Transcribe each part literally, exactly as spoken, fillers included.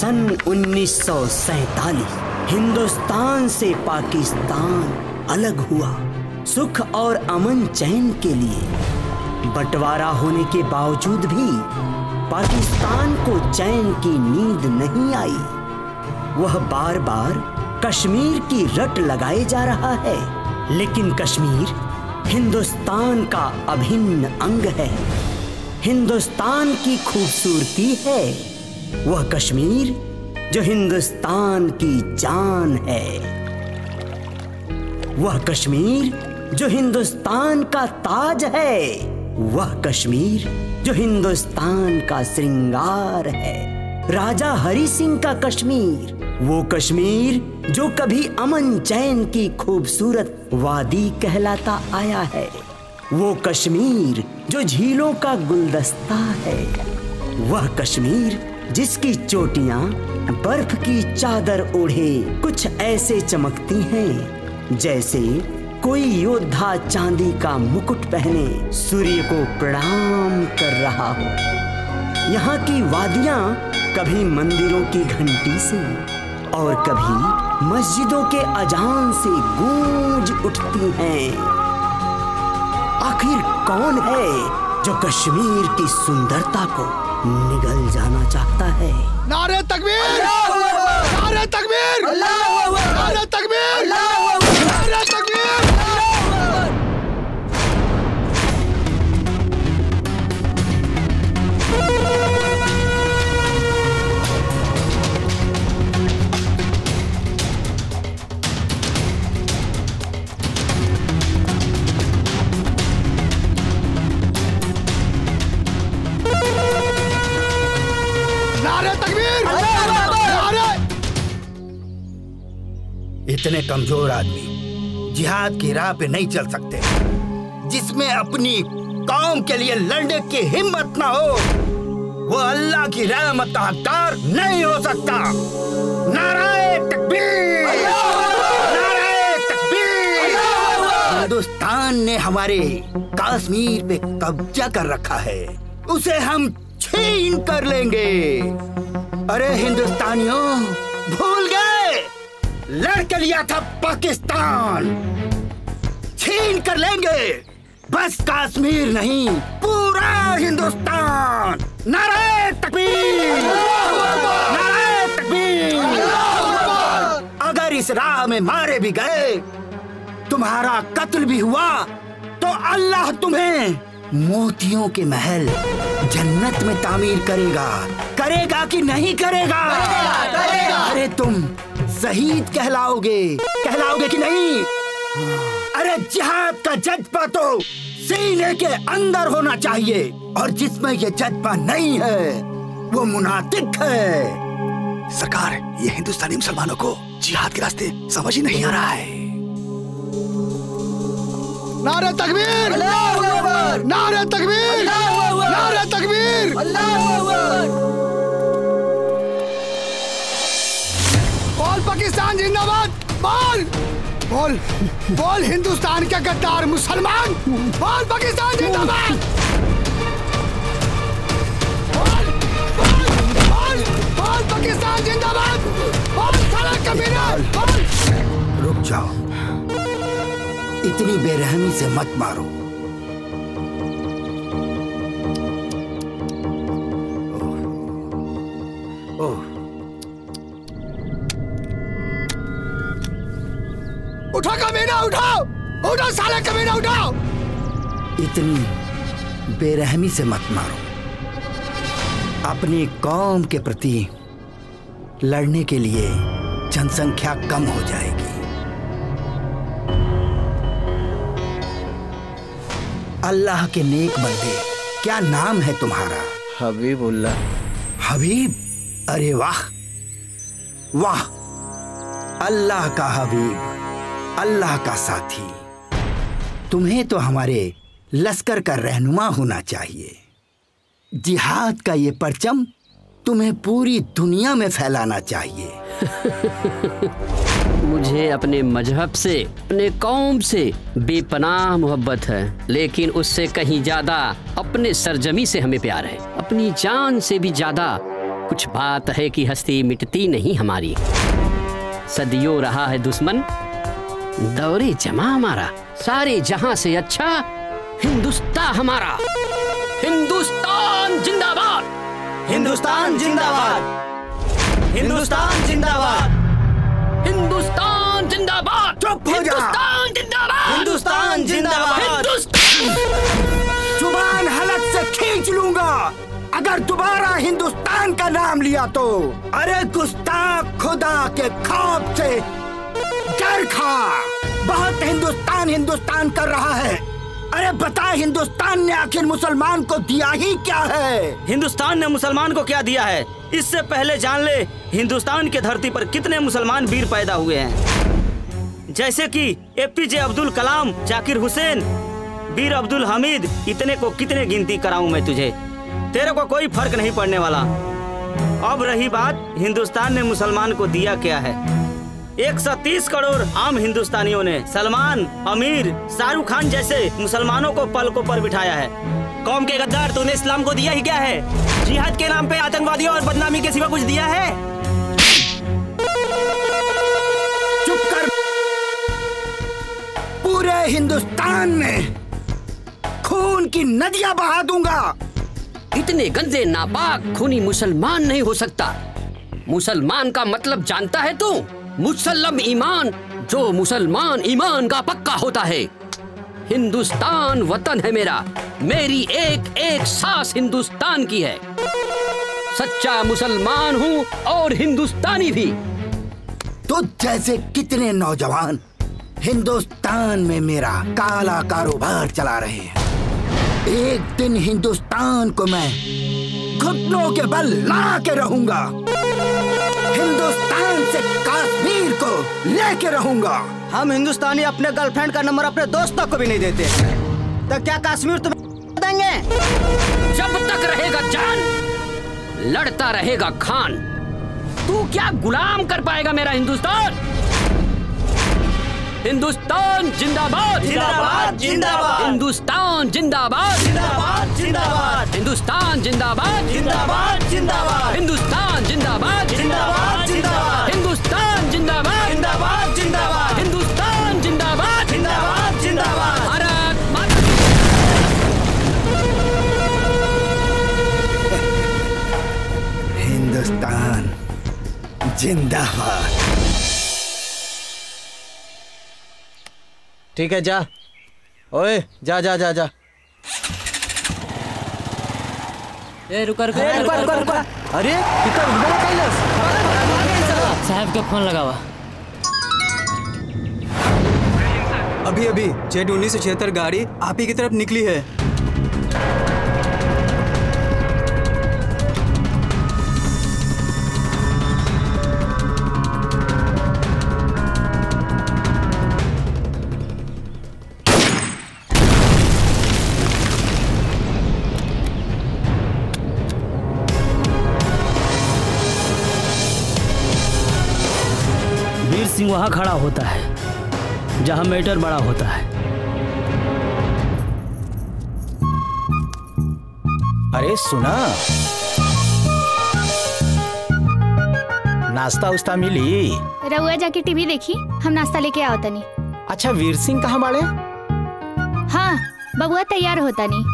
सन उन्नीस सौ सैतालीस हिंदुस्तान से पाकिस्तान अलग हुआ। सुख और अमन चैन के लिए बंटवारा होने के बावजूद भी पाकिस्तान को चैन की नींद नहीं आई। वह बार बार कश्मीर की रट लगाए जा रहा है, लेकिन कश्मीर हिंदुस्तान का अभिन्न अंग है, हिंदुस्तान की खूबसूरती है। वह कश्मीर जो हिंदुस्तान की जान है, वह कश्मीर जो हिंदुस्तान का ताज है, वह कश्मीर जो हिंदुस्तान का श्रृंगार है। राजा हरि सिंह का कश्मीर, वो कश्मीर जो कभी अमन चैन की खूबसूरत वादी कहलाता आया है, वो कश्मीर जो झीलों का गुलदस्ता है, वह कश्मीर जिसकी चोटियां बर्फ की चादर ओढ़े कुछ ऐसे चमकती हैं जैसे कोई योद्धा चांदी का मुकुट पहने सूर्य को प्रणाम कर रहा हो। यहाँ की वादियां कभी मंदिरों की घंटी से और कभी मस्जिदों के अजान से गूंज उठती हैं। आखिर कौन है जो कश्मीर की सुंदरता को निगल जाना चाहता है? नारे तकबीर! नारे तकबीर! नारे तकबीर! नारे तकबीर! इतने कमजोर आदमी जिहाद की राह पे नहीं चल सकते। जिसमें अपनी कौम के लिए लड़ने की हिम्मत ना हो, वो अल्लाह की रहमत का हकदार नहीं हो सकता। नारे तकबीर! नारे तकबीर! हिंदुस्तान ने हमारे कश्मीर पे कब्जा कर रखा है, उसे हम छीन कर लेंगे। अरे हिंदुस्तानियों, भूल गए लड़के लिया था पाकिस्तान, छीन कर लेंगे बस कश्मीर नहीं, पूरा हिंदुस्तान। नारे तकबीर! नारे तकबीर! अगर इस राह में मारे भी गए, तुम्हारा कत्ल भी हुआ, तो अल्लाह तुम्हें मोतियों के महल जन्नत में तामीर करेगा। करेगा कि नहीं करेगा? करेगा, करेगा। अरे तुम शहीद कहलाओगे, कहलाओगे कि नहीं? अरे जिहाद का जज्बा तो सीने के अंदर होना चाहिए, और जिसमें ये जज्बा नहीं है वो मुनाफिक है। सरकार, ये हिंदुस्तानी मुसलमानों को जिहाद के रास्ते समझ ही नहीं आ रहा है। नारे तकबीर! नारे तकबीर! नारे तकबीर! बोल पाकिस्तान जिंदाबाद! बोल बोल बोल हिंदुस्तान के गद्दार मुसलमान! बोल पाकिस्तान जिंदाबाद! बोल बोल बोल बोल पाकिस्तान जिंदाबाद! बोल साला कमीना! बोल! रुक जाओ, इतनी बेरहमी से मत मारो। ओह, ओह। उठो कमीना, उठाओ! उठो साले कमीना, उठाओ! इतनी बेरहमी से मत मारो। अपनी कौम के प्रति लड़ने के लिए जनसंख्या कम हो जाएगी। अल्लाह के नेक बंदे, क्या नाम है तुम्हारा? हबीबुल्लाह। हबीब? अरे वाह वाह! अल्लाह का हबीब, अल्लाह का साथी। तुम्हें तो हमारे लश्कर का रहनुमा होना चाहिए। जिहाद का ये परचम तुम्हें पूरी दुनिया में फैलाना चाहिए। मुझे अपने मजहब से, अपने कौम से बेपनाह मोहब्बत है, लेकिन उससे कहीं ज्यादा अपने सरजमी से हमें प्यार है। अपनी जान से भी ज्यादा कुछ बात है कि हस्ती मिटती नहीं हमारी। सदियों रहा है दुश्मन, दौरे जमा हमारा। सारे जहां से अच्छा हिंदुस्तान हमारा। हिंदुस्तान जिंदाबाद, हिंदुस्तान जिंदाबाद, हिंदुस्तान जिंदाबाद, हिंदुस्तान जिंदाबाद। चुप हो जा। हिंदुस्तान जिंदाबाद, हिंदुस्तान जिंदाबाद। हिंदुस्तान। जुबान हलक से खींच लूंगा अगर दोबारा हिंदुस्तान का नाम लिया तो। अरे गुस्ताख, खुदा के खौफ से डर खा। बहुत हिंदुस्तान हिंदुस्तान कर रहा है। अरे बता, हिंदुस्तान ने आखिर मुसलमान को दिया ही क्या है? हिंदुस्तान ने मुसलमान को क्या दिया है, इससे पहले जान ले हिंदुस्तान की धरती पर कितने मुसलमान वीर पैदा हुए हैं। जैसे कि एपीजे अब्दुल कलाम, जाकिर हुसैन, वीर अब्दुल हमीद। इतने को कितने गिनती कराऊं मैं तुझे, तेरे को कोई फर्क नहीं पड़ने वाला। अब रही बात हिंदुस्तान ने मुसलमान को दिया क्या है। एक सौ तीस करोड़ आम हिंदुस्तानियों ने सलमान, आमिर, शाहरुख खान जैसे मुसलमानों को पलकों पर बिठाया है। कौम के गद्दार, तूने इस्लाम को दिया ही क्या है? जिहाद के नाम पे आतंकवादियों और बदनामी के सिवा कुछ दिया है? चुप कर। पूरे हिंदुस्तान में खून की नदियां बहा दूंगा। इतने गंदे नापाक खूनी मुसलमान नहीं हो सकता। मुसलमान का मतलब जानता है तू? मुसल्लम ईमान, जो मुसलमान ईमान का पक्का होता है। हिंदुस्तान वतन है मेरा, मेरी एक एक सांस हिंदुस्तान की है। सच्चा मुसलमान हूँ और हिंदुस्तानी भी। तो जैसे कितने नौजवान हिंदुस्तान में मेरा काला कारोबार चला रहे हैं, एक दिन हिंदुस्तान को मैं घुटनों के बल ला के रहूंगा। हिंदुस्तान से कश्मीर को लेके रहूंगा। हम हिंदुस्तानी अपने गर्लफ्रेंड का नंबर अपने दोस्तों को भी नहीं देते, तो क्या कश्मीर तुम्हें देंगे? जब तक रहेगा जान, लड़ता रहेगा खान। तू क्या गुलाम कर पाएगा मेरा हिंदुस्तान? हिंदुस्तान जिंदाबाद, जिंदाबाद, जिंदाबाद। हिंदुस्तान जिंदाबाद, जिंदाबाद, जिंदाबाद। हिंदुस्तान जिंदाबाद, जिंदाबाद, जिंदाबाद। हिंदुस्तान जिंदाबाद, जिंदाबाद, जिंदाबाद। हिंदुस्तान जिंदाबाद, जिंदाबाद, जिंदाबाद। हिंदुस्तान जिंदाबाद, जिंदाबाद, जिंदाबाद। भारत माता। हिंदुस्तान जिंदाबाद। ठीक है, जा। ओए जा जा जा जा। ए रुका रुका अरे रुका रुका रुका। अरे कितना रुका कैलाश। साहब का फोन लगा हुआ। अभी अभी जेड उन्नीस सौ छिहत्तर गाड़ी आप ही की तरफ निकली है। सिंह वहां खड़ा होता है जहां मैटर बड़ा होता है। अरे सुना, नाश्ता उस्ता मिली? रउआ जाके टीवी देखी, हम नाश्ता लेके आओ तनी। अच्छा, वीर सिंह कहाँ बाड़े? हाँ, बबुआ तैयार होता नहीं।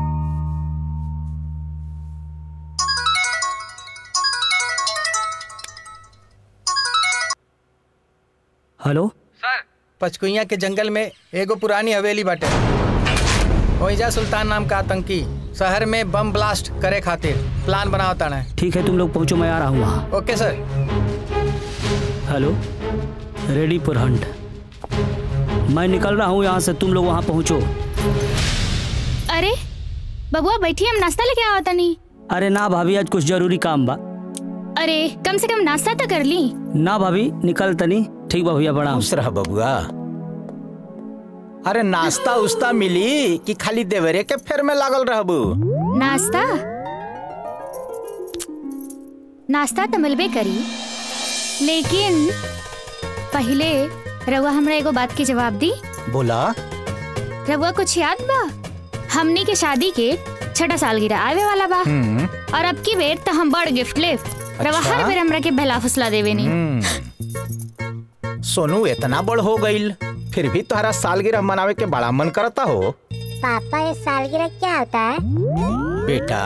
हेलो सर, पचकुइया के जंगल में एगो पुरानी हवेली बाटे। ओइजा सुल्तान नाम का आतंकी शहर में बम ब्लास्ट करे खातिर प्लान बनाओ ताने। ठीक है, तुम लोग पहुंचो, मैं आ रहा हूँ वहाँ। Okay sir. Hello, ready for hunt. मैं निकल रहा हूँ यहाँ से, तुम लोग वहाँ पहुँचो। अरे बबुआ बैठी, हम नाश्ता लेके आओ तनी। अरे ना भाभी, आज कुछ जरूरी काम बा। अरे कम से कम नाश्ता तो कर ली। ना भाभी, निकल तनी। ठीक बा भैया, बड़ा खुश रह बबुआ। अरे नाश्ता उस्ता मिली कि खाली देवरे के फेर में लागल रहबू? नाश्ता नाश्ता तो मिलबे करी, लेकिन पहले रउआ हमरा एगो बात के जवाब दी। बोला। रउआ कुछ याद बा? हमनी के शादी के छठा सालगिरह आवे वाला बा और अब की बेर तो हम बड़ गिफ्ट ले रवा हर बेर हमरा के बहला फुसला देवे नहीं। सोनू इतना बड़ हो गईल फिर भी तुम्हारा सालगिरह मनावे के बड़ा मन करता हो। पापा ये सालगिरह क्या होता है? बेटा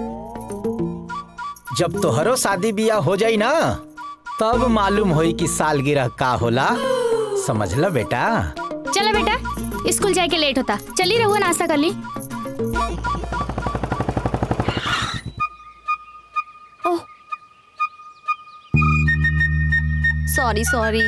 जब तोहरो शादी बियाह हो जाई ना तब मालूम होई कि सालगिरह का होला। समझ ला बेटा। चलो बेटा स्कूल जाए के लेट होता, चली रहुआ नाश्ता कर ली। Oh sorry sorry.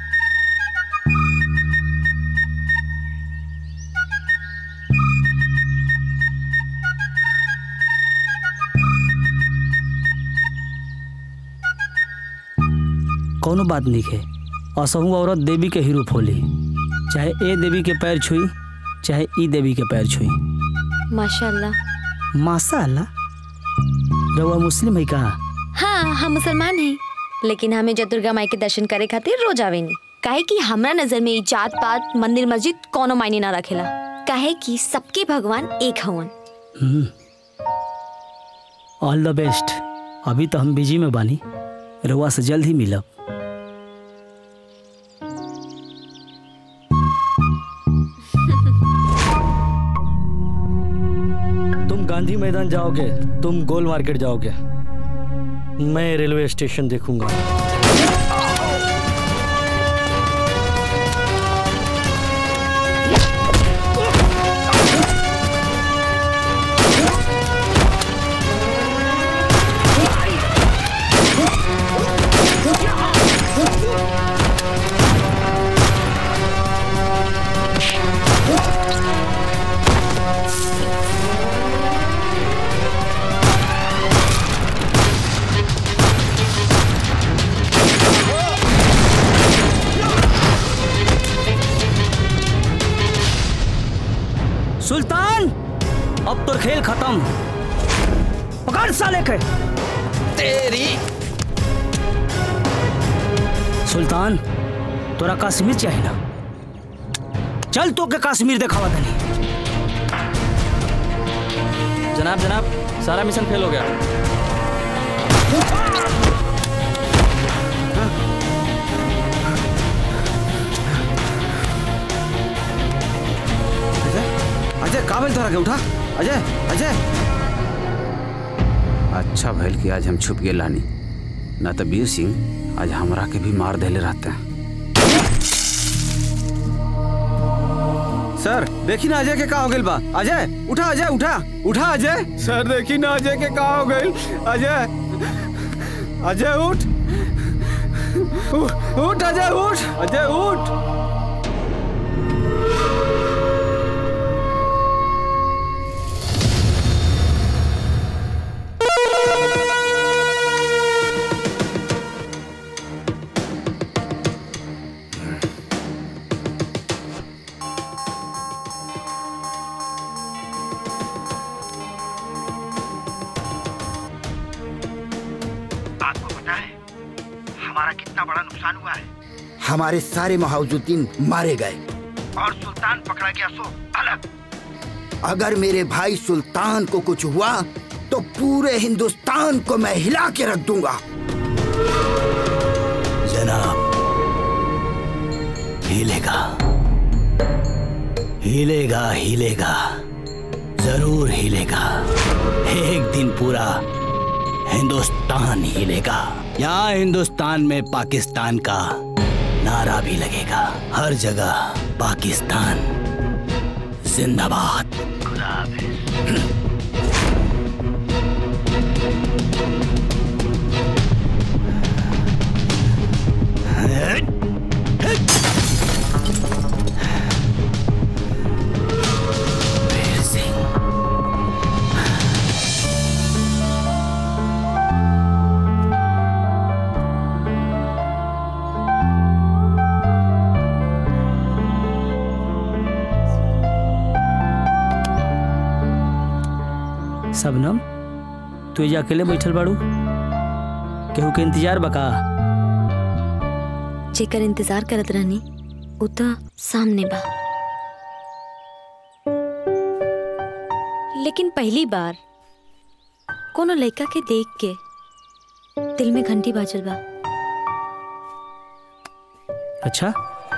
कोनो बात नहीं है। असहू औरत देवी के ही रूप होली, चाहे ए देवी के पैर छुई चाहे ई देवी के पैर छुई। माशाल्लाह। माशाल्लाह। रउआ मुस्लिम है का? हाँ हम मुसलमान हैं, लेकिन हमें जब दुर्गा माई के दर्शन करे खातिर रोज आवे नहीं। काहे कि हमरा नजर में जात पात मंदिर मस्जिद कोनो मायने ना रखेला। काहे कि सबके भगवान एक हवन। All the best. अभी तो हम बिजी में बानी, रउआ से जल्द ही मिलब। तुम गांधी मैदान जाओगे, तुम गोल मार्केट जाओगे, मैं रेलवे स्टेशन देखूंगा। सुल्तान अब तो खेल खत्म। पकड़ साले के। तेरी सुल्तान तोरा कश्मीर चाहिए ना, चल तो के कश्मीर दिखावा तनी। जनाब जनाब सारा मिशन फेल हो गया। अजय का भइल तोरा के? उठा अजय अजय। अच्छा भइल कि आज हम छुप गए लानी, ना तो वीर सिंह आज हमरा के भी मार देले रहते हैं। सर देखी ना अजय के का हो गइल बा। अजय उठा, अजय उठा उठा अजय। सर देखी ना अजय के का हो गइल। अजय अजय उठ उठ अजय उठ अजय उठ। हमारे सारे महाउजुद्दीन मारे गए और सुल्तान पकड़ा गया सो अलग। अगर मेरे भाई सुल्तान को कुछ हुआ तो पूरे हिंदुस्तान को मैं हिला के रख दूंगा। जनाब हिलेगा हिलेगा हिलेगा जरूर हिलेगा। एक दिन पूरा हिंदुस्तान हिलेगा। यहाँ हिंदुस्तान में पाकिस्तान का नारा भी लगेगा। हर जगह पाकिस्तान जिंदाबाद। खुदा हाफिज। सबनम तू ये अकेले बैठल बाड़ू, केहू के इंतजार बका? जेकर इंतजार करत रहनी उता सामने बा, लेकिन पहली बार कोनो लड़का के देख के दिल में घंटी बाजल बा। अच्छा,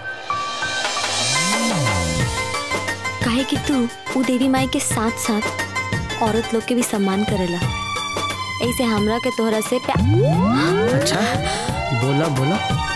काहे कि तू वो देवी माई के साथ साथ औरत लोग के भी सम्मान करेला, ऐसे हमरा के तोहरा से प्यार। अच्छा, बोला बोला।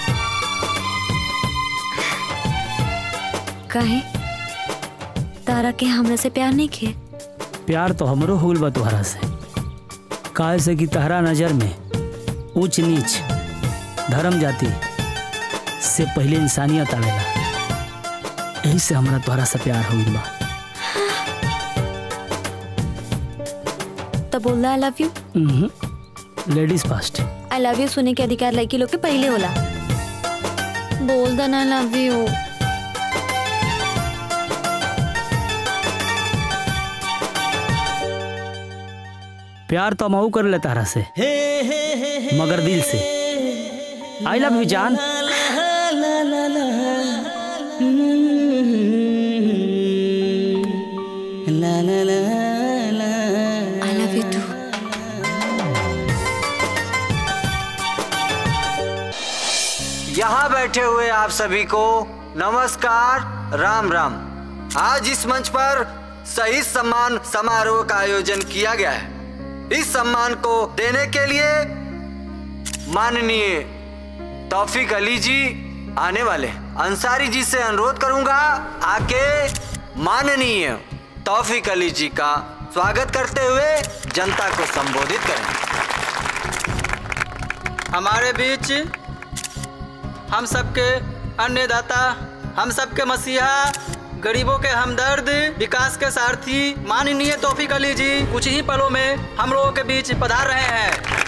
काहे तारा के हमरा से प्यार नहीं खे? प्यार तो हमरो होल बा तोहरा से, काहे से कि तहरा नजर में ऊंच नीच धर्म जाति से पहले इंसानियत आवेला, यही से हमरा तोहरा से प्यार होल बा। तो बोलना I love you. Ladies first. I love you सुनने के अधिकार लड़की लोग के पहले होला। बोल देना आई लव यू। प्यार तो मऊ कर ले तारा से, मगर दिल से। आई लव यू जान। I love you too. यहाँ बैठे हुए आप सभी को नमस्कार, राम राम। आज इस मंच पर शहीद सम्मान समारोह का आयोजन किया गया है। इस सम्मान को देने के लिए माननीय तौफीक अली जी आने वाले। अंसारी जी से अनुरोध करूंगा आके माननीय तौफीक अली जी का स्वागत करते हुए जनता को संबोधित करें। हमारे बीच हम सबके अन्नदाता, हम सबके मसीहा, गरीबों के हमदर्द, विकास के सारथी माननीय तौफीक अली जी कुछ ही पलों में हम लोगों के बीच पधार रहे हैं।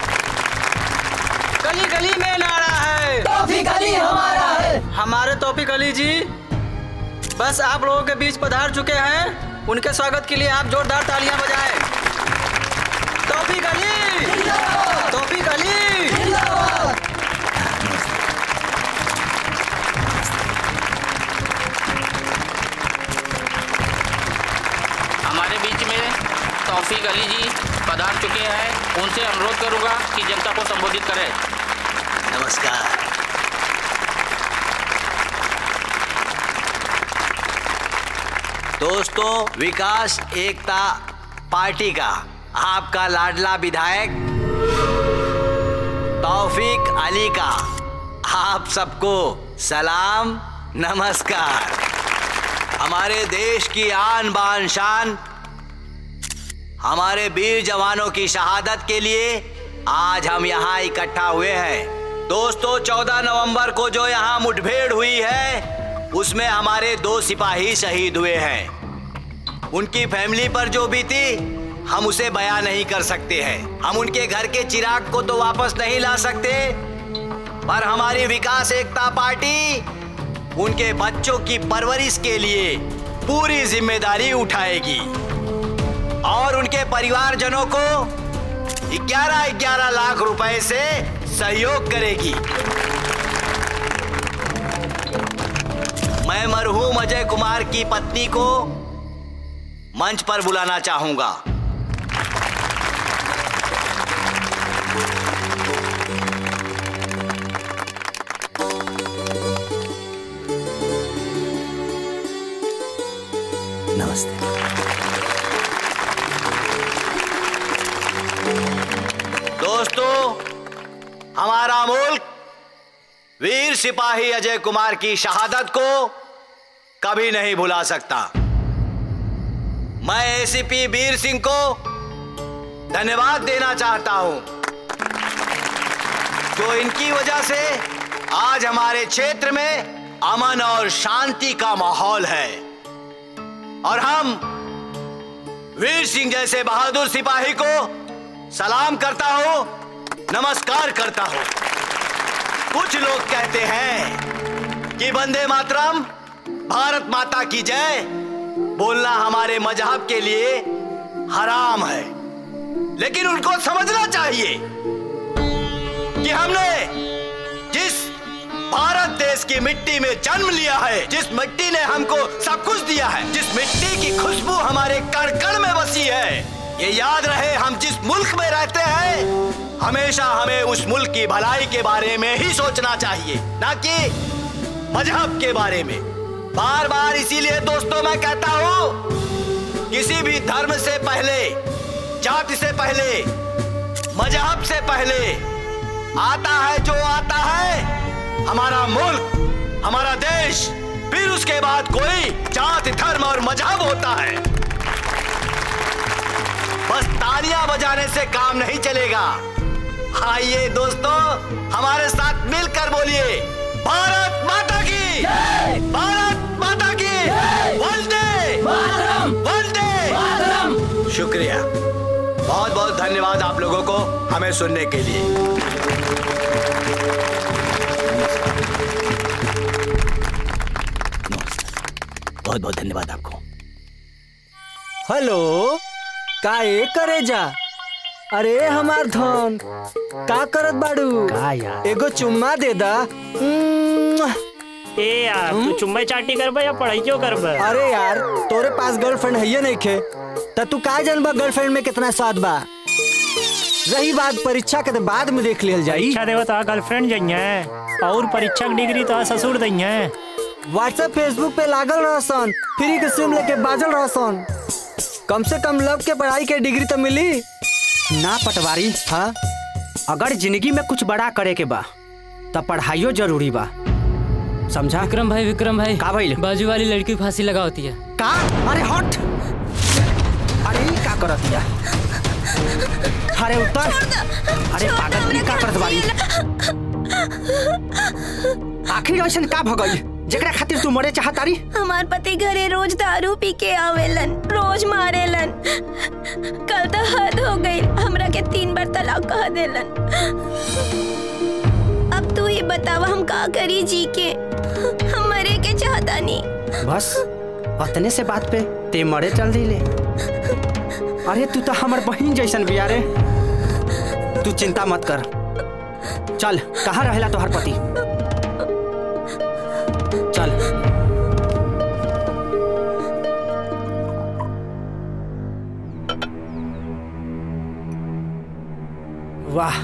गली गली में नारा है, तौफीक अली हमारा है। हमारे तौफीक अली जी बस आप लोगों के बीच पधार चुके हैं। उनके स्वागत के लिए आप जोरदार तालियां बजाएं। तौफीक अली, तौफीक अली। हमारे बीच में तौफीक अली जी पधार चुके हैं। उनसे अनुरोध करूंगा कि जनता को संबोधित करें। नमस्कार। दोस्तों, विकास एकता पार्टी का आपका लाडला विधायक तौफीक अली का आप सबको सलाम, नमस्कार। हमारे देश की आन बान शान, हमारे वीर जवानों की शहादत के लिए आज हम यहाँ इकट्ठा हुए हैं। दोस्तों, चौदह नवंबर को जो यहाँ मुठभेड़ हुई है उसमें हमारे दो सिपाही शहीद हुए हैं। उनकी फैमिली पर जो बीती हम उसे बयां नहीं कर सकते हैं। हम उनके घर के चिराग को तो वापस नहीं ला सकते, पर हमारी विकास एकता पार्टी उनके बच्चों की परवरिश के लिए पूरी जिम्मेदारी उठाएगी और उनके परिवारजनों को ग्यारह ग्यारह लाख रुपए से सहयोग करेगी। मैं मरहूम अजय कुमार की पत्नी को मंच पर बुलाना चाहूंगा। नमस्ते। दोस्तों, हमारा मुल्क वीर सिपाही अजय कुमार की शहादत को कभी नहीं भुला सकता। मैं एसीपी वीर सिंह को धन्यवाद देना चाहता हूं, जो इनकी वजह से आज हमारे क्षेत्र में अमन और शांति का माहौल है और हम वीर सिंह जैसे बहादुर सिपाही को सलाम करता हूं, नमस्कार करता हूं। कुछ लोग कहते हैं कि वंदे मातरम, भारत माता की जय बोलना हमारे मजहब के लिए हराम है, लेकिन उनको समझना चाहिए कि हमने जिस भारत देश की मिट्टी में जन्म लिया है, जिस मिट्टी ने हमको सब कुछ दिया है, जिस मिट्टी की खुशबू हमारे कण कण में बसी है, ये याद रहे हम जिस मुल्क में रहते हैं हमेशा हमें उस मुल्क की भलाई के बारे में ही सोचना चाहिए, ना कि मजहब के बारे में। बार बार इसीलिए दोस्तों मैं कहता हूँ, किसी भी धर्म से पहले, जाति से पहले, मजहब से पहले आता है जो आता है हमारा मुल्क, हमारा देश, फिर उसके बाद कोई जाति, धर्म और मजहब होता है। बस तालियां बजाने से काम नहीं चलेगा। आइए दोस्तों, हमारे साथ मिलकर बोलिए, भारत माता की, भारत माता की, वंदे मातरम, वंदे मातरम। शुक्रिया, बहुत बहुत धन्यवाद आप लोगों को हमें सुनने के लिए। बहुत बहुत धन्यवाद आपको। हेलो, का ए करे जा? अरे हमार धन का करत बाड़ू? का यार? एगो चुम्मा दे दा। ए यार, तू चुम्मा चाटी करबा या पढ़ाई क्यों करबा? अरे यार, तोरे पास गर्लफ्रेंड है नहीं खे, त तू का जानबा गर्लफ्रेंड में कितना स्वाद बा? रही बात परीक्षा के, तो बाद में देख लियल जाई। परीक्षा देवा तो गर्लफ्रेंड जाइए और परीक्षा की डिग्री तो ससुर दइए। व्हाट्सएप फेसबुक पे लागल रहसन, फ्री के सिम लेके बाजल रहसन। कम से कम लव के पढ़ाई के डिग्री तो मिली ना पटवारी। हाँ, अगर जिंदगी में कुछ बड़ा करे के बा तो पढ़ाइयो जरूरी बा, समझा? विक्रम भाई, विक्रम भाई, का भाई? बाजू वाली लड़की फांसी लगा होती है। का? अरे हट! अरे ये का करत है? अरे उतर! अरे पागल, ये का करत बारी? आखिर ऐसा का भगई जेकरा खातिर तू मरे चाहतारी? हमार पति घरे रोज दारू पी के आवेलन, रोज मारेलन। कल तो हद हो गई, हमरा के तीन बार तलाक कह देलन। अब तू ही बतावा हम का करी जी के? हम मरे के चाहता नहीं। बस अतने से बात पे ते मरे चल दी ले। अरे तू तो हमार बहन जैसन बिया रे। तू चिंता मत कर, चल कहाँ रहेला तोहर पति? चल। वाह,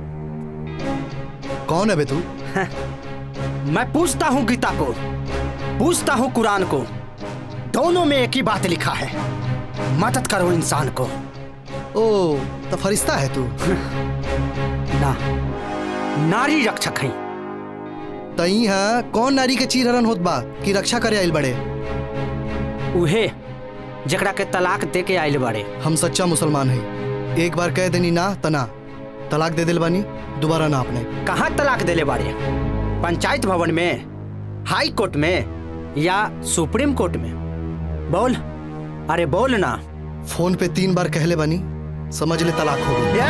कौन है बे तू? मैं पूछता हूँ गीता को, पूछता हूँ कुरान को, दोनों में एक ही बात लिखा है, मदद करो इंसान को। ओ, तो फरिश्ता है तू? ना, नारी रक्षक है। तई है कौन नारी के चीरहरण होत बा कि रक्षा करे आइल बड़े? उहे जकरा के तलाक दे के आइल बड़े। हम सच्चा मुसलमान है, एक बार कह देनी ना तना तलाक दे दिल बानी, दोबारा ना अपने। कहाँ तलाक देले बाड़े? पंचायत भवन में, हाई कोर्ट में या सुप्रीम कोर्ट में? बोल, अरे बोल ना। फोन पे तीन बार कहले बानी, समझ ले तलाक हो गई।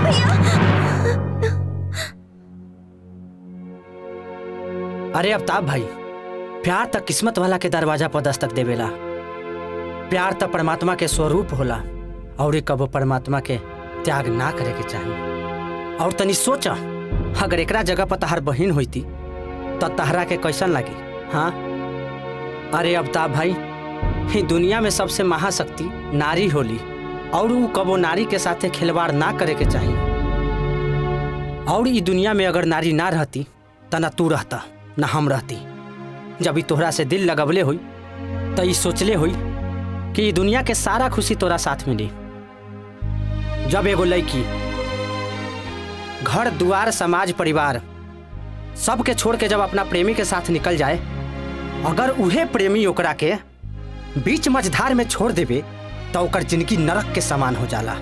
अरे अफ्ताब भाई, प्यार तक किस्मत वाला के दरवाजा पर दस्तक देवेला। प्यार तक परमात्मा के स्वरूप होला और कबो परमात्मा के त्याग ना करे के चाहिए। और तनी सोचा, अगर एकरा जगह पर तहार बहन होती तो तहरा के कैसन लगी? हाँ, अरे अफ्ताब भाई, ही दुनिया में सबसे महाशक्ति नारी होली और वो कबो नारी के साथे खिलवाड़ ना करे के चाहिए। और ये दुनिया में अगर नारी ना रहती तो ना तू रहता ना हम रहती। जब ही तोहरा से दिल लगवले हुई तो ये सोचले हुई कि दुनिया के सारा खुशी तोरा साथ मिली। जब एगो लड़की घर दुआर समाज परिवार सबके छोड़ के जब अपना प्रेमी के साथ निकल जाए, अगर उहे प्रेमी ओकरा के बीच मझधार में छोड़ देवे तो ओकर जिंदगी नरक के समान हो जाला।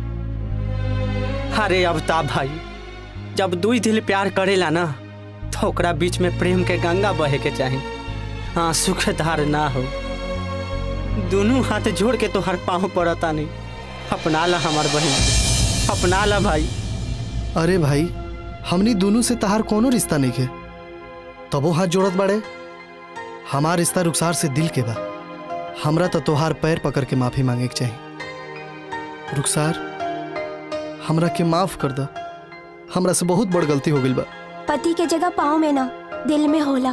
अरे अफ्ताब भाई, जब दुई दिल प्यार करेला ना तो ओकरा बीच में प्रेम के गंगा बहे के चाहिए, आंसू के धार ना हो। दोनों हाथ जोड़ के तो हर पाँव पड़ता नहीं। अपना ला हमार बहन, अपना ला भाई। अरे भाई, हमनी दोनों से तहार कोनो रिश्ता नहीं के, तबो हाथ जोड़त बड़े। हमार रिश्ता रुखसार से दिल के बा। हमरा तो तोहार पैर पकड़ के माफी मांगे के चाहिए। रुखसार, हमरा के माफ कर दा, हमरा से बहुत बड़ गलती हो गई बा। पति के जगह पाँव में ना दिल में होला।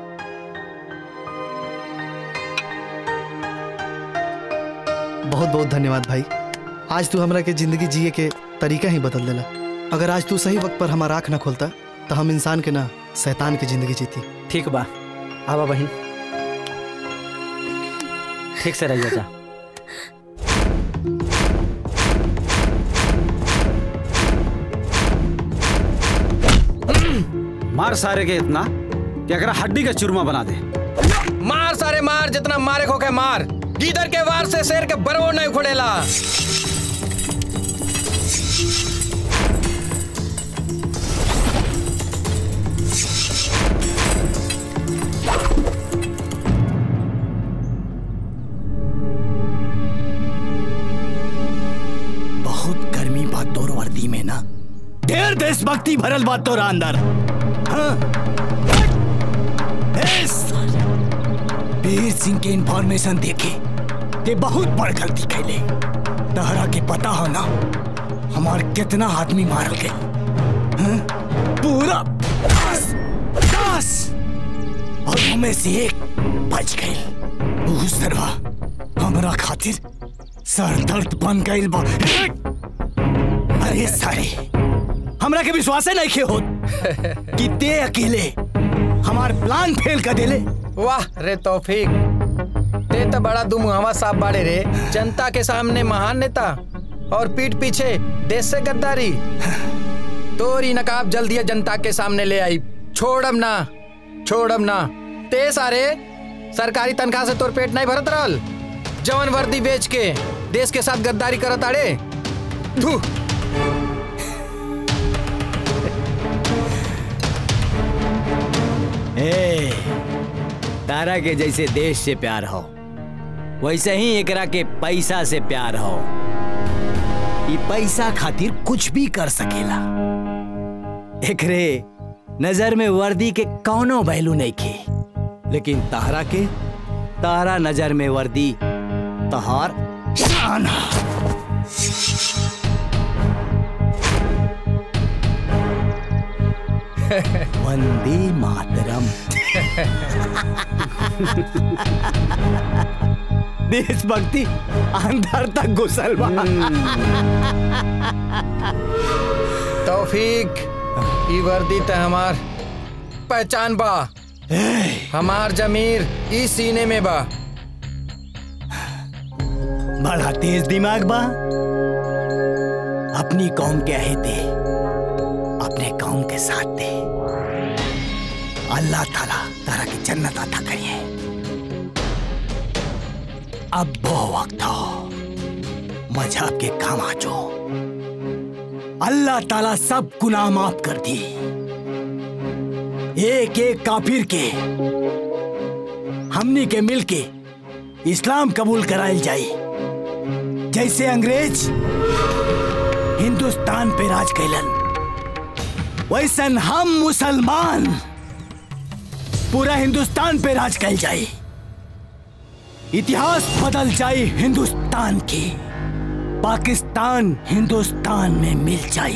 बहुत बहुत धन्यवाद भाई। आज तू हमरा के जिंदगी जिए के तरीका ही बदल देला। अगर आज तू सही वक्त पर हमारा आँख ना खोलता तो हम इंसान के ना शैतान की जिंदगी जीती। ठीक बा, आवा बहन, ठीक से रहिए जा। मार सारे के इतना कि अगर हड्डी का चूरमा बना दे। मार सारे मार, जितना मारे खो के मार। गीदड़ के वार से शेर के बरवो नहीं उखड़ेला। बहुत गर्मी बात तोर वर्दी में ना, ढेर देशभक्ति भरल बात तोरा अंदर। हाँ? वीर सिंह के इंफॉर्मेशन देके ते बहुत बड़ गलती कैले। तहरा के पता हो ना हमार कितना आदमी मारल गए? हाँ? पूरा दस दस और उनमें से एक बच गए। उस तरह हमरा खातिर सर दर्द बन गई बा। अरे सारे हमरा के विश्वास नहीं खे हो कि ते अकेले हमार प्लान फेल कर देले। वाह रे तौफीक, ते तो बड़ा दुमुहावा साहब बाड़े रे। जनता के सामने महान नेता और पीठ पीछे देश से गद्दारी। तोरी नकाब जल्दी जनता के सामने ले आई। छोड़म ना, छोड़म ना। ते सारे सरकारी तनख्वाह से तोर पेट नहीं भरत रहल। जवन वर्दी बेच के देश के साथ गद्दारी करत आड़े। धू ए, तारा के जैसे देश से प्यार हो वैसे ही एकरा के पैसा से प्यार हो। ये पैसा खातिर कुछ भी कर सकेला। एकरे नजर में वर्दी के कौनो वैल्यू नहीं खे, लेकिन तारा के तारा नजर में वर्दी तहार शान। वंदे मातरम। देशभक्ति अंदर तक घुसल बा। तौफीक, ई वर्दी ते हमार पहचान बा। हमार जमीर ई सीने में बा। बड़ा तेज दिमाग बा। अपनी कौम के अहदे अपने कौम के साथ दे। अल्लाह ताला तारा की जन्नत अता करिए। अब वो वक्त हो मजहब के काम आ जाओ। अल्लाह ताला सब गुनाह माफ कर दी। एक एक काफिर के हमनी के मिल के इस्लाम कबूल कराइल जाई। जैसे अंग्रेज हिंदुस्तान पे राज कैलन, वैसन हम मुसलमान पूरा हिंदुस्तान पे राज कैल जाए। इतिहास बदल जाए हिंदुस्तान की। पाकिस्तान हिंदुस्तान में मिल जाए।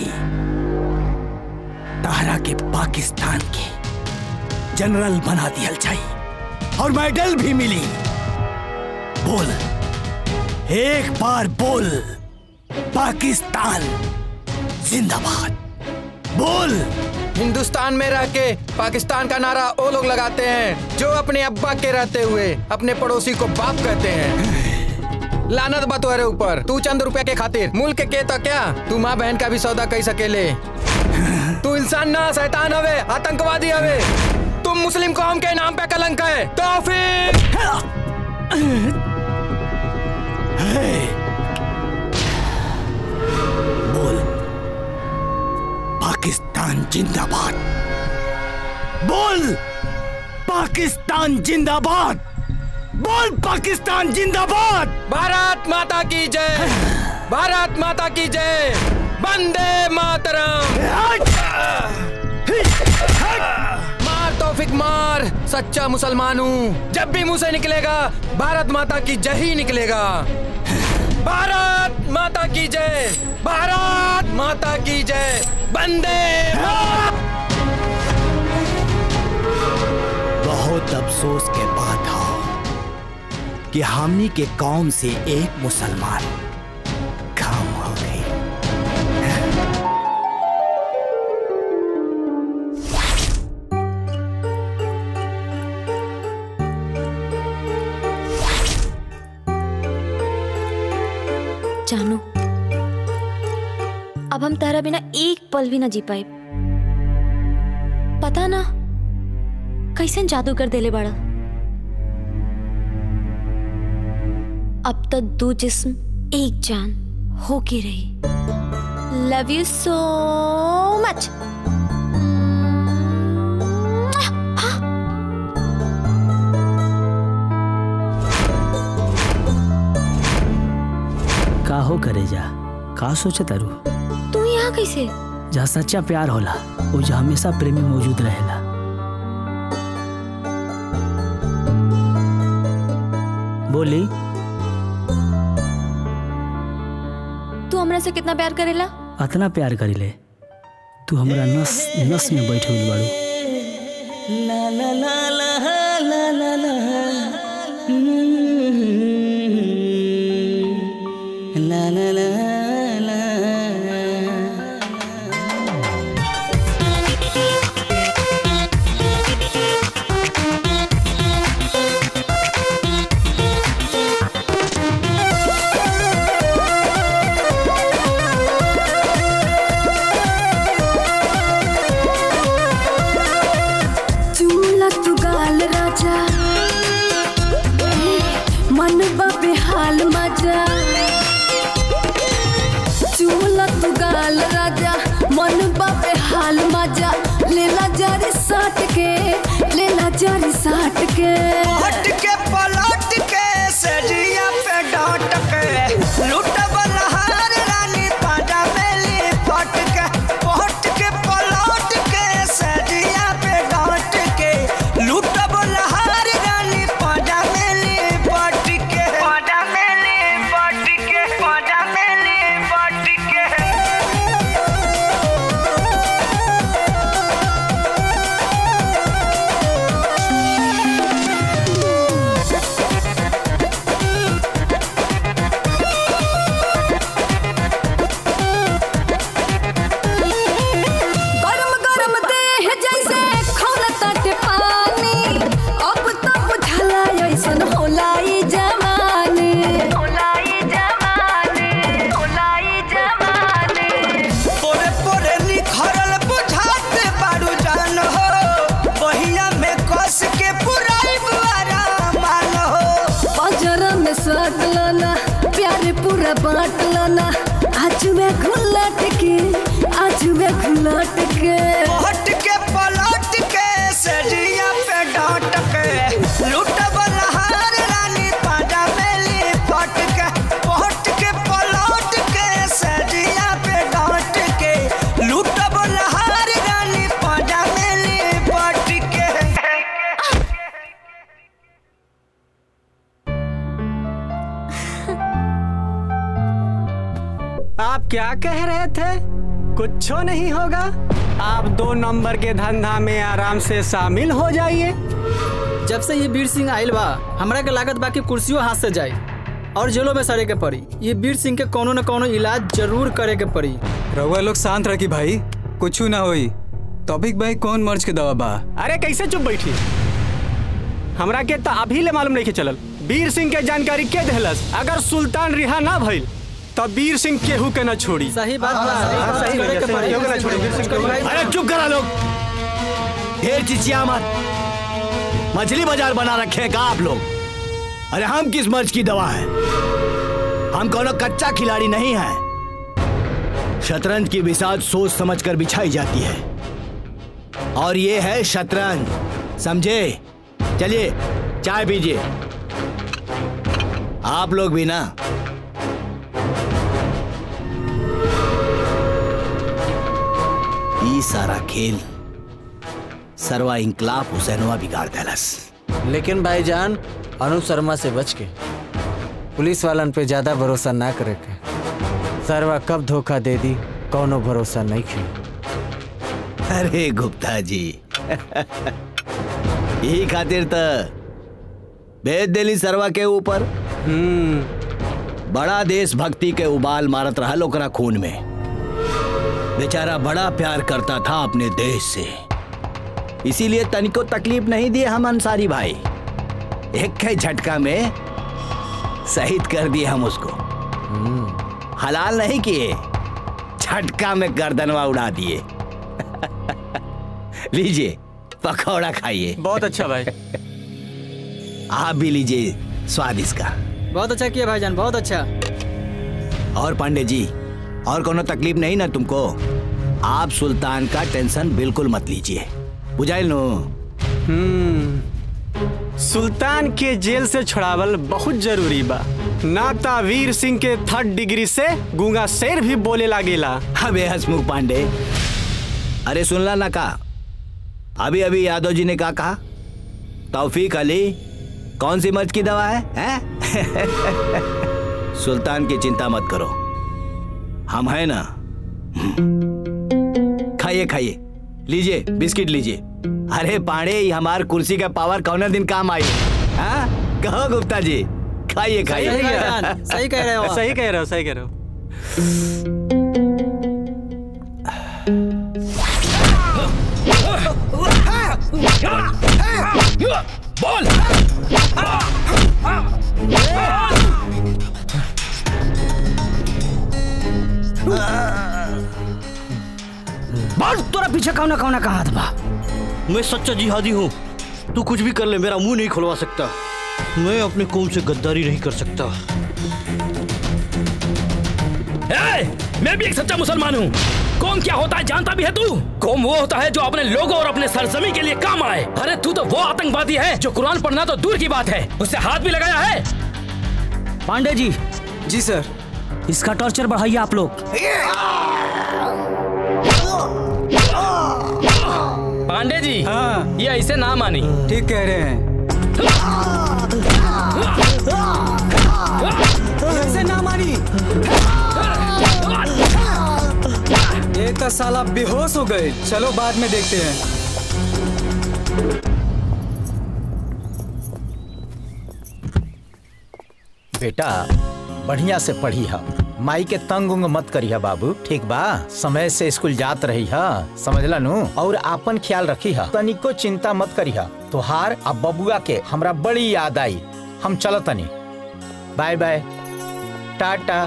तारा के पाकिस्तान के जनरल बना दिया जाए और मेडल भी मिली। बोल, एक बार बोल, पाकिस्तान जिंदाबाद। बोल। हिंदुस्तान में रह के पाकिस्तान का नारा वो लोग लगाते हैं जो अपने अब्बा के रहते हुए अपने पड़ोसी को बाप कहते हैं। लानत बा तुम्हारे ऊपर। तू चंद रुपए के खातिर मुल्क के तो क्या तू माँ बहन का भी सौदा कही सकेले। तू इंसान ना, शैतान हवे, आतंकवादी हवे। तुम मुस्लिम कौम के नाम पे कलंक है। तौफीक, बोल, पाकिस्तान जिंदाबाद। बोल, पाकिस्तान जिंदाबाद। बोल, पाकिस्तान जिंदाबाद। भारत माता की जय, भारत माता की जय, वंदे मातरम। मार तौफीक मार, सच्चा मुसलमान हूँ। जब भी मुंह से निकलेगा भारत माता की जय ही निकलेगा। भारत माता की जय, भारत माता की जय, वंदे मातरम। बहुत अफसोस के बात हो कि हमनी के कौम से एक मुसलमान कम हो गई। जानू, अब हम तारा बिना एक पल भी ना जी पाए। पता ना कैसे जादू कर देले बड़ा। अब तक दो जिस्म एक जान हो के रही। Love you so much. का हो करे जा, का सोचे तारू? तू यहाँ कैसे? जहाँ सच्चा प्यार होला वो जहाँ हमेशा प्रेमी मौजूद रहेला। बोली, तू हमरा से कितना प्यार करेला? अतना प्यार करीले तू हमरा नस नस में बैठे हुई बाड़ू। ला ला ला ला ला ला ला ला ला ला मन बाबे हाल मजा चूला तू गाल राजा मन बाबे हाल मजा लेला जारी साट के लेला जारी साट के हट के पलट के सजिया पे डांट के लूटब लहार रानी पाजा मेली फट के हट के पलट के सजिया पे डांट के लूटब लहार रानी पाजा मेली फट के पाजा मेली फट के पाजा मेली फट के गरम गरम देह जैसे खौलता के पानी अब तो बुझला ऐसन होला ई जवानी होला ई जवानी होला ई जवानी पोरे पोरे निखरल बुझाते बारू जान हो बहिया में कस के पुराई बुआरा मान हो बाजार में सट लाना प्यार पूरा बांट लाना आज मैं घुलट के आज मैं घुलट के हट के पलट के सजिया पे डांट के लूटब लहार रानी पाजा मेली फट के हट के पलट के सजिया पे डांट के लूटब लहार रानी पाजा मेली फट के आप क्या कह रहे थे? कुछ नहीं होगा। आप दो नंबर के धंधा में आराम से शामिल हो जाइए। जब से ये बीर सिंह आइल बा हमरा के लागत बा कि कुर्सियों हाथ से जाए और जेलों में सड़े के पड़ी। ये बीर सिंह के कोनो न कोनो इलाज जरूर करे के पड़ी। रउआ लोग शांत रखी भाई, कुछ ना होई। तौफीक भाई कौन मर्ज के दवा बा? अरे कैसे चुप बैठी? हमरा के तो अभी ले मालूम नहीं के चलल। बीर सिंह के जानकारी के देहलस? अगर सुल्तान रिहा ना भइल तब बीर सिंह केहू के न छोड़ी। सही बात बा। सही करे के पड़ी। केहू के न छोड़ी। अरे चुप करा लोग, ढेर चिचिया मत। मछली बाजार बना रखे हैं का आप लोग? अरे हम किस मर्ज की दवा है? हम कोनो कच्चा खिलाड़ी नहीं है। शतरंज की बिसात सोच समझ कर बिछाई जाती है और ये है शतरंज, समझे? चलिए चाय पीजिए। आप लोग भी ना। ये सारा खेल सरवा इंकलाब हुसैनवा बिगाड़ देलस। लेकिन भाईजान अनुप शर्मा से बच के पुलिस वालन पे ज्यादा भरोसा ना करे के। सरवा कब धोखा दे दी कौनो भरोसा नहीं खे। अरे गुप्ता जी यही खातिर तो भेज देली सरवा के ऊपर। बड़ा देशभक्ति के उबाल मारत रहा ओकरा खून में। बेचारा बड़ा प्यार करता था अपने देश से, इसीलिए तनिको तकलीफ नहीं दिए हम अंसारी भाई। एक के झटका में शहीद कर दिए हम उसको। हलाल नहीं किए, झटका में गर्दनवा उड़ा दिए। लीजिए पकौड़ा खाइए। बहुत अच्छा भाई। आप भी लीजिए स्वाद इसका। बहुत अच्छा किया भाईजान, बहुत अच्छा। और पांडे जी, और कोनो तकलीफ नहीं ना तुमको? आप सुल्तान का टेंशन बिल्कुल मत लीजिए, बुझाइल नो? हम्म, सुल्तान के जेल से छुड़ावल बहुत जरूरी बा। नाता वीर सिंह के थर्ड डिग्री से गूंगा शेर भी बोले लागेला। अबे हसमुख पांडे, अरे सुनला ना का? अभी अभी यादव जी ने क्या कहा? तौफीक अली कौन सी मर्ज की दवा है, है? सुल्तान की चिंता मत करो, हम है ना। खाइए खाइए, लीजिए बिस्किट लीजिए। अरे पांडे, हमार कुर्सी का पावर कौन दिन काम आई? हाँ कहो गुप्ता जी, खाइए खाइए। सही कह रहे हो, सही कह रहे हो, सही कह रहे हो। बोल। बोल, तोरा पीछे कौन कौन कहा था? मैं सच्चा जिहादी हूँ, तू कुछ भी कर ले, मेरा मुंह नहीं खुलवा सकता। मैं अपने कौम से गद्दारी नहीं कर सकता। ए, मैं भी एक सच्चा मुसलमान हूँ। कौम क्या होता है जानता भी है तू? कौम वो होता है जो अपने लोगों और अपने सरजमी के लिए काम आए। अरे तू तो वो आतंकवादी है जो कुरान पढ़ना तो दूर की बात है, उससे हाथ भी लगाया है। पांडे जी। जी सर। इसका टॉर्चर बढ़ाइए आप लोग। पांडे जी, हाँ। ये ऐसे ना मानी। ठीक कह रहे हैं। ऐसे ना मानी। ये तो साला बेहोश हो गए। चलो बाद में देखते हैं। बेटा बढ़िया से पढ़ी हा, माई के तंग उंग मत करी हा बाबू, ठीक बा? समय से स्कूल जात रही हा, समझला नु? और आपन ख्याल रखी हा, तनिको चिंता मत करी हा। तोहार अब बबुआ के हमरा बड़ी याद आई। हम चलो तनी, बाय बाय, टाटा।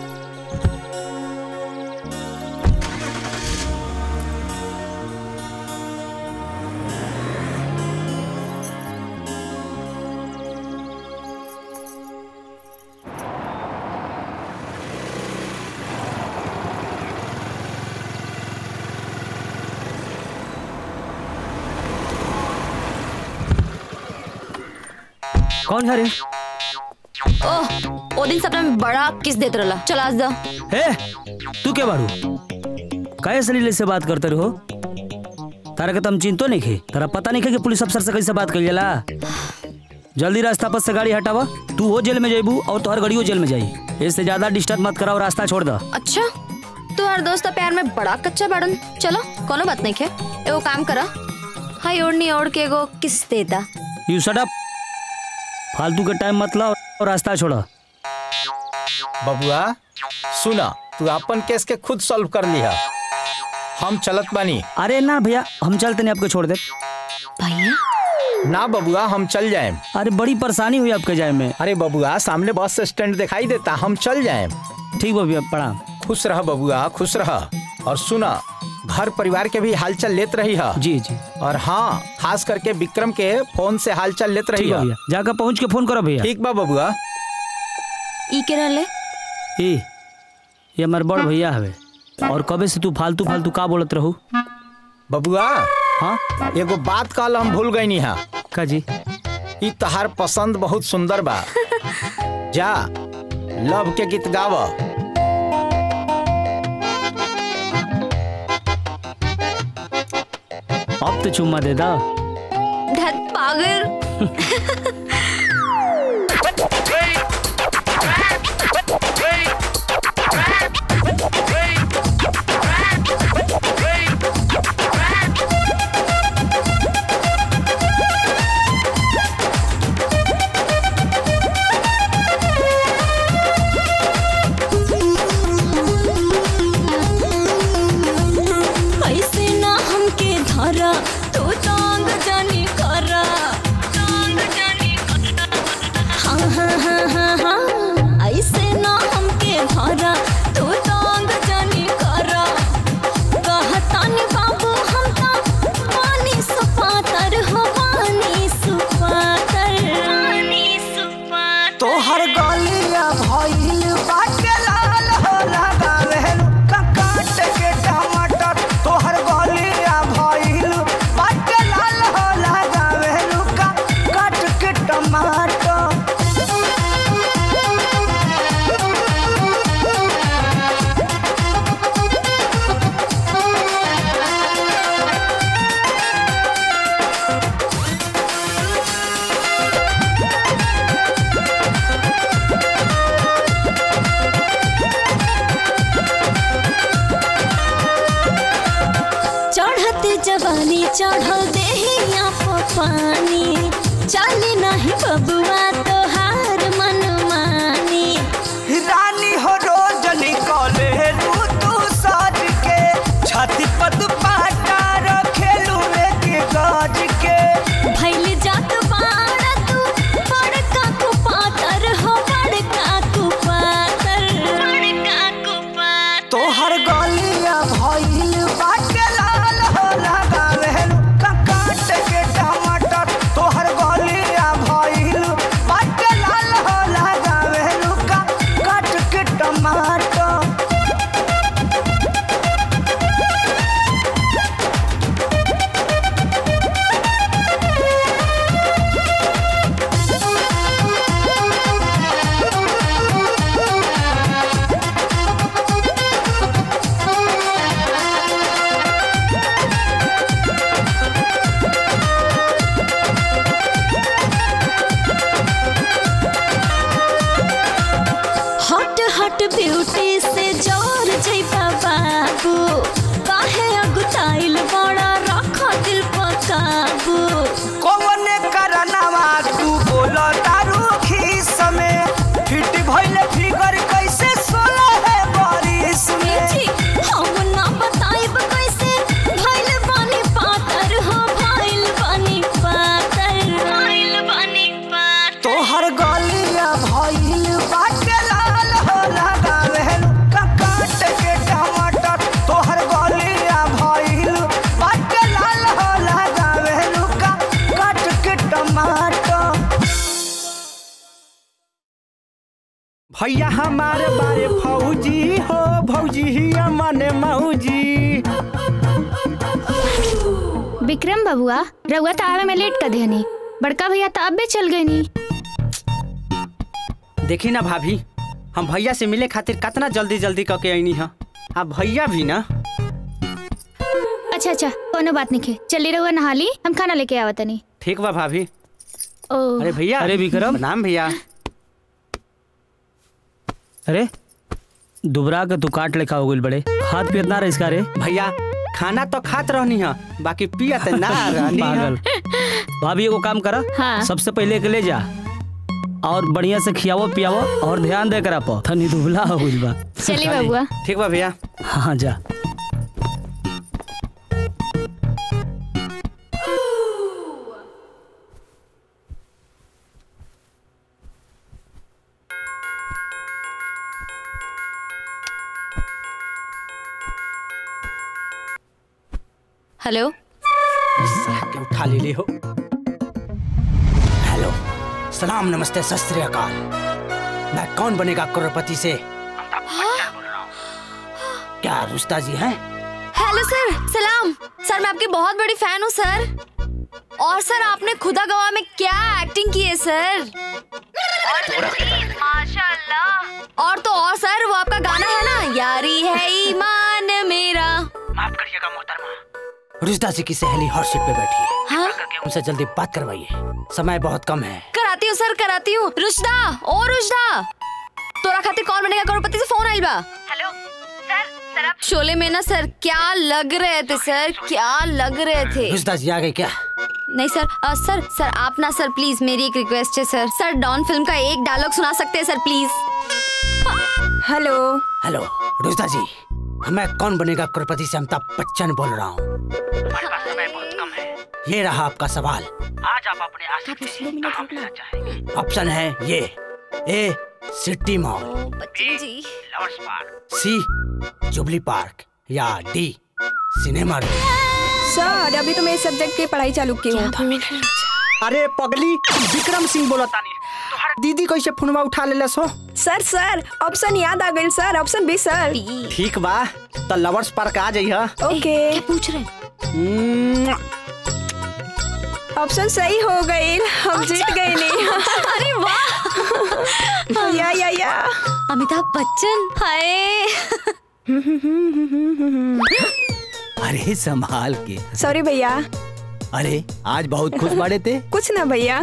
कौन है रे? ओह, ओ दिन सपना में बड़ा किस देत रहला। चल आज दा। हे, तू क्या बारू? काहे सलीले से बात करते रहो? तारा के तुम चिंतो नहीं खे? तारा पता नहीं खे कि पुलिस अफसर से कैसे बात कर जाला? जल्दी रास्ता पर से गाड़ी हटावा। तू हो जेल में जाइबू और तोहर गाड़ियों जेल में जाई। इससे ज्यादा डिस्टर्ब मत कराओ, रास्ता छोड़ दो। अच्छा, तुम्हार दोस्त प्यार में बड़ा कच्चा बाड़न। चलो कोनो बात नहीं खे, एगो काम करा, हाई ओढ़नी ओढ़ के एगो किस देता। यू शट अप, फालतू का टाइम मत लाओ और रास्ता छोड़ो। बबुआ सुना, तू अपन केस के खुद सॉल्व कर लिया, हम चलत बानी। अरे ना भैया, हम चलते नहीं, आपको छोड़ दे। भैया ना बबुआ, हम चल जाएं। अरे बड़ी परेशानी हुई आपके जाए में। अरे बबुआ, सामने बस स्टैंड दिखाई देता, हम चल जाएं। ठीक भैया, प्रणाम। खुश रह बबुआ, खुश रह। और सुना, घर परिवार के भी हालचाल लेत रही है। जी जी। और हाँ, खास करके विक्रम के फोन से हालचाल लेत रही है। जाकर पहुंच के फोन करो भैया। ठीक बा बबुआ। ई के रहले? ई ये हमार बड़ भैया हवे। और कबे से तू फालतू फालतू का बोलत रहू? बबुआ हाँ, एगो बात कल हम भूल गई हा। का जी? ई तहार पसंद बहुत सुंदर बा। जा लव के गीत गावा। अब तो चुम्मा दे दा। धत पागल। जानी करा तंग जानी करा हाँ हाँ हाँ हाँ हाँ ऐसे ना हमके भरा तू तंग जानी करा कहतानी बाबू हम तो पानी सुपातर हो पानी सुपातर पानी सुपातर तोहर गलिया भइल बाटे लाल हो लगावे काट के टमाटर तोहर गलिया भइल बाटे लाल हो लगावे काट के टमाटर चढ़ते जवानी चढ़ल देहिया पे पानी चली नहीं बबुआ तोहार मन मानी रानी हो रोज निकले तू साज के छाती पर दुपट्टा रखेलू के गाज के भइल जात बाड़ा तू बड़का कुपातर हो बड़का कुपातर बड़का कुपातर तोहर गलिया भइल बाटे लाल हो लगावे काट के टमाटर तोहर गलिया भइल बाटे लाल हो लगावे काट के टमाटर हट हट ब्यूटी से जोर जइबा बाबू काहे अगुताइल बड़ा रखा दिल पर काबू कौन करनवा तू बोलो तारू खीस में फिट भइल फिगर कैसे सोला है बारिश में जी हम ना बताइब कैसे भइल बानी पातर हो भइल बानी पातर भइल बानी पातर तोहर गलिया भइल बाटे लाल हो लगावे काट के टमाटर तोहर गलिया भइल बाटे लाल हो लगावे काट के टमाटर भैया हमारे बारे फौजी हो भौजी हिया मने मौजी विक्रम बबुआ रउआ तो आवे में लेट कर देनी बड़का भैया तो अब भी चल गए नी देखी ना भाभी हम भैया से मिले खातिर कितना जल्दी जल्दी करके आईनी है अब भैया भी ना अच्छा अच्छा कोनो बात नहीं खे चली रहुआ नहा ली हम खाना लेके आवत नहीं ठीक बा भाभी ओ अरे भैया अरे विक्रम नाम भैया अरे दुबरा के तू काट लेखा हो गइल बड़े खाद पियत ना रहिस का रे भैया खाना तो खात रहनी है बाकी पियत ना रहनी पागल भाभी एगो काम करा हाँ। सबसे पहले के ले जा और बढ़िया से खियावो पियावो और ध्यान दे करा पो थनी दुबला हो गइल बा चली बबुआ ठीक बा भैया हाँ जा हेलो के उठा ले ले हो हेलो सलाम नमस्ते सत श्री अकाल मैं कौन बनेगा करोड़पति से क्या रुस्ता जी हैं हेलो सर सलाम सर मैं आपकी बहुत बड़ी फैन हूँ सर और सर आपने खुदा गवाह में क्या एक्टिंग की है सर माशाल्लाह और तो और सर वो आपका गाना है ना यारी है ईमान मेरा माफ करिएगा मोहतरमा रुस्ता जी की सहेली हॉट सीट पे बैठी है हाँ? उनसे जल्दी बात करवाइए समय बहुत कम है कराती हूँ सर कराती हूँ रुशदा ओ रुशदा तोरा खातिर कौन बनेगा करोड़पति से फोन आइल बा हेलो सर सर आप शोले में ना सर क्या लग रहे थे सर क्या लग रहे थे रुस्ता जी आ गए क्या नहीं सर आ, सर सर आप ना सर प्लीज मेरी एक रिक्वेस्ट है सर सर डॉन फिल्म का एक डायलॉग सुना सकते हैं सर प्लीज हेलो हेलो रुस्ता जी मैं कौन बनेगा करोड़पति से अमिताभ बच्चन बोल रहा हूँ समय बहुत कम है ये रहा आपका सवाल। आज आप अपने आशिक से कहाँ मिलना चाहेंगे? ऑप्शन है ये, A City Mall, B Lovers Park, C Jubilee Park या डी सिनेमा रोड। सर अभी तो मैं इस सब्जेक्ट की पढ़ाई चालू की हूँ। अरे पगली, विक्रम सिंह बोला तानी। दीदी कैसे फोनवा उठा ले सो? सर सर ऑप्शन याद आ गई सर, ऑप्शन बी सर। ठीक बा, तो लवर्स पार्क आ जाइए। ओके। क्या पूछ रहे? ऑप्शन सही हो गई, हम जीत गए नहीं। अरे वाह। या या या अमिताभ बच्चन। हाय। अरे संभाल के। सॉरी भैया। अरे आज बहुत खुश बाड़े थे। कुछ ना भैया।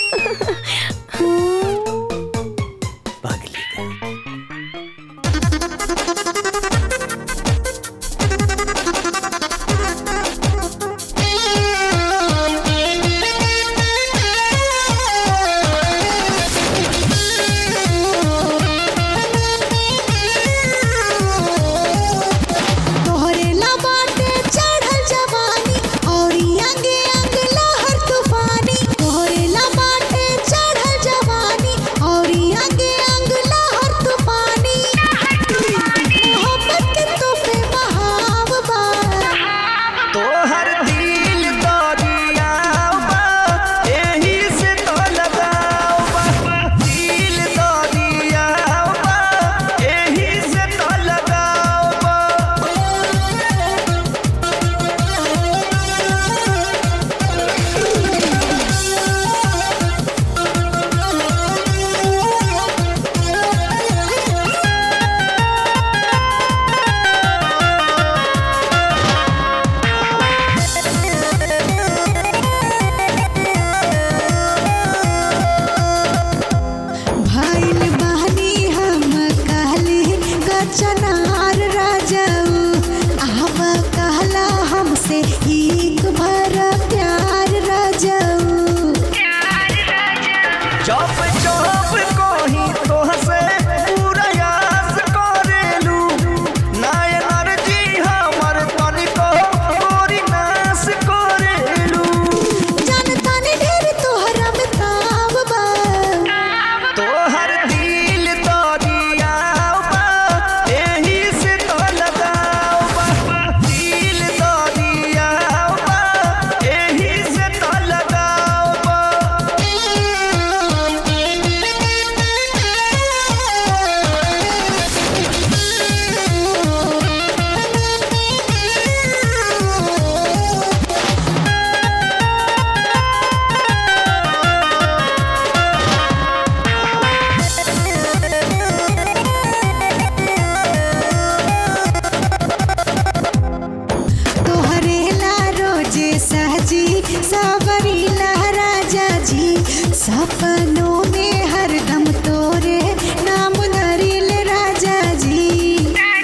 सपनों में हरदम तोरे नाम धरिल राजा जी।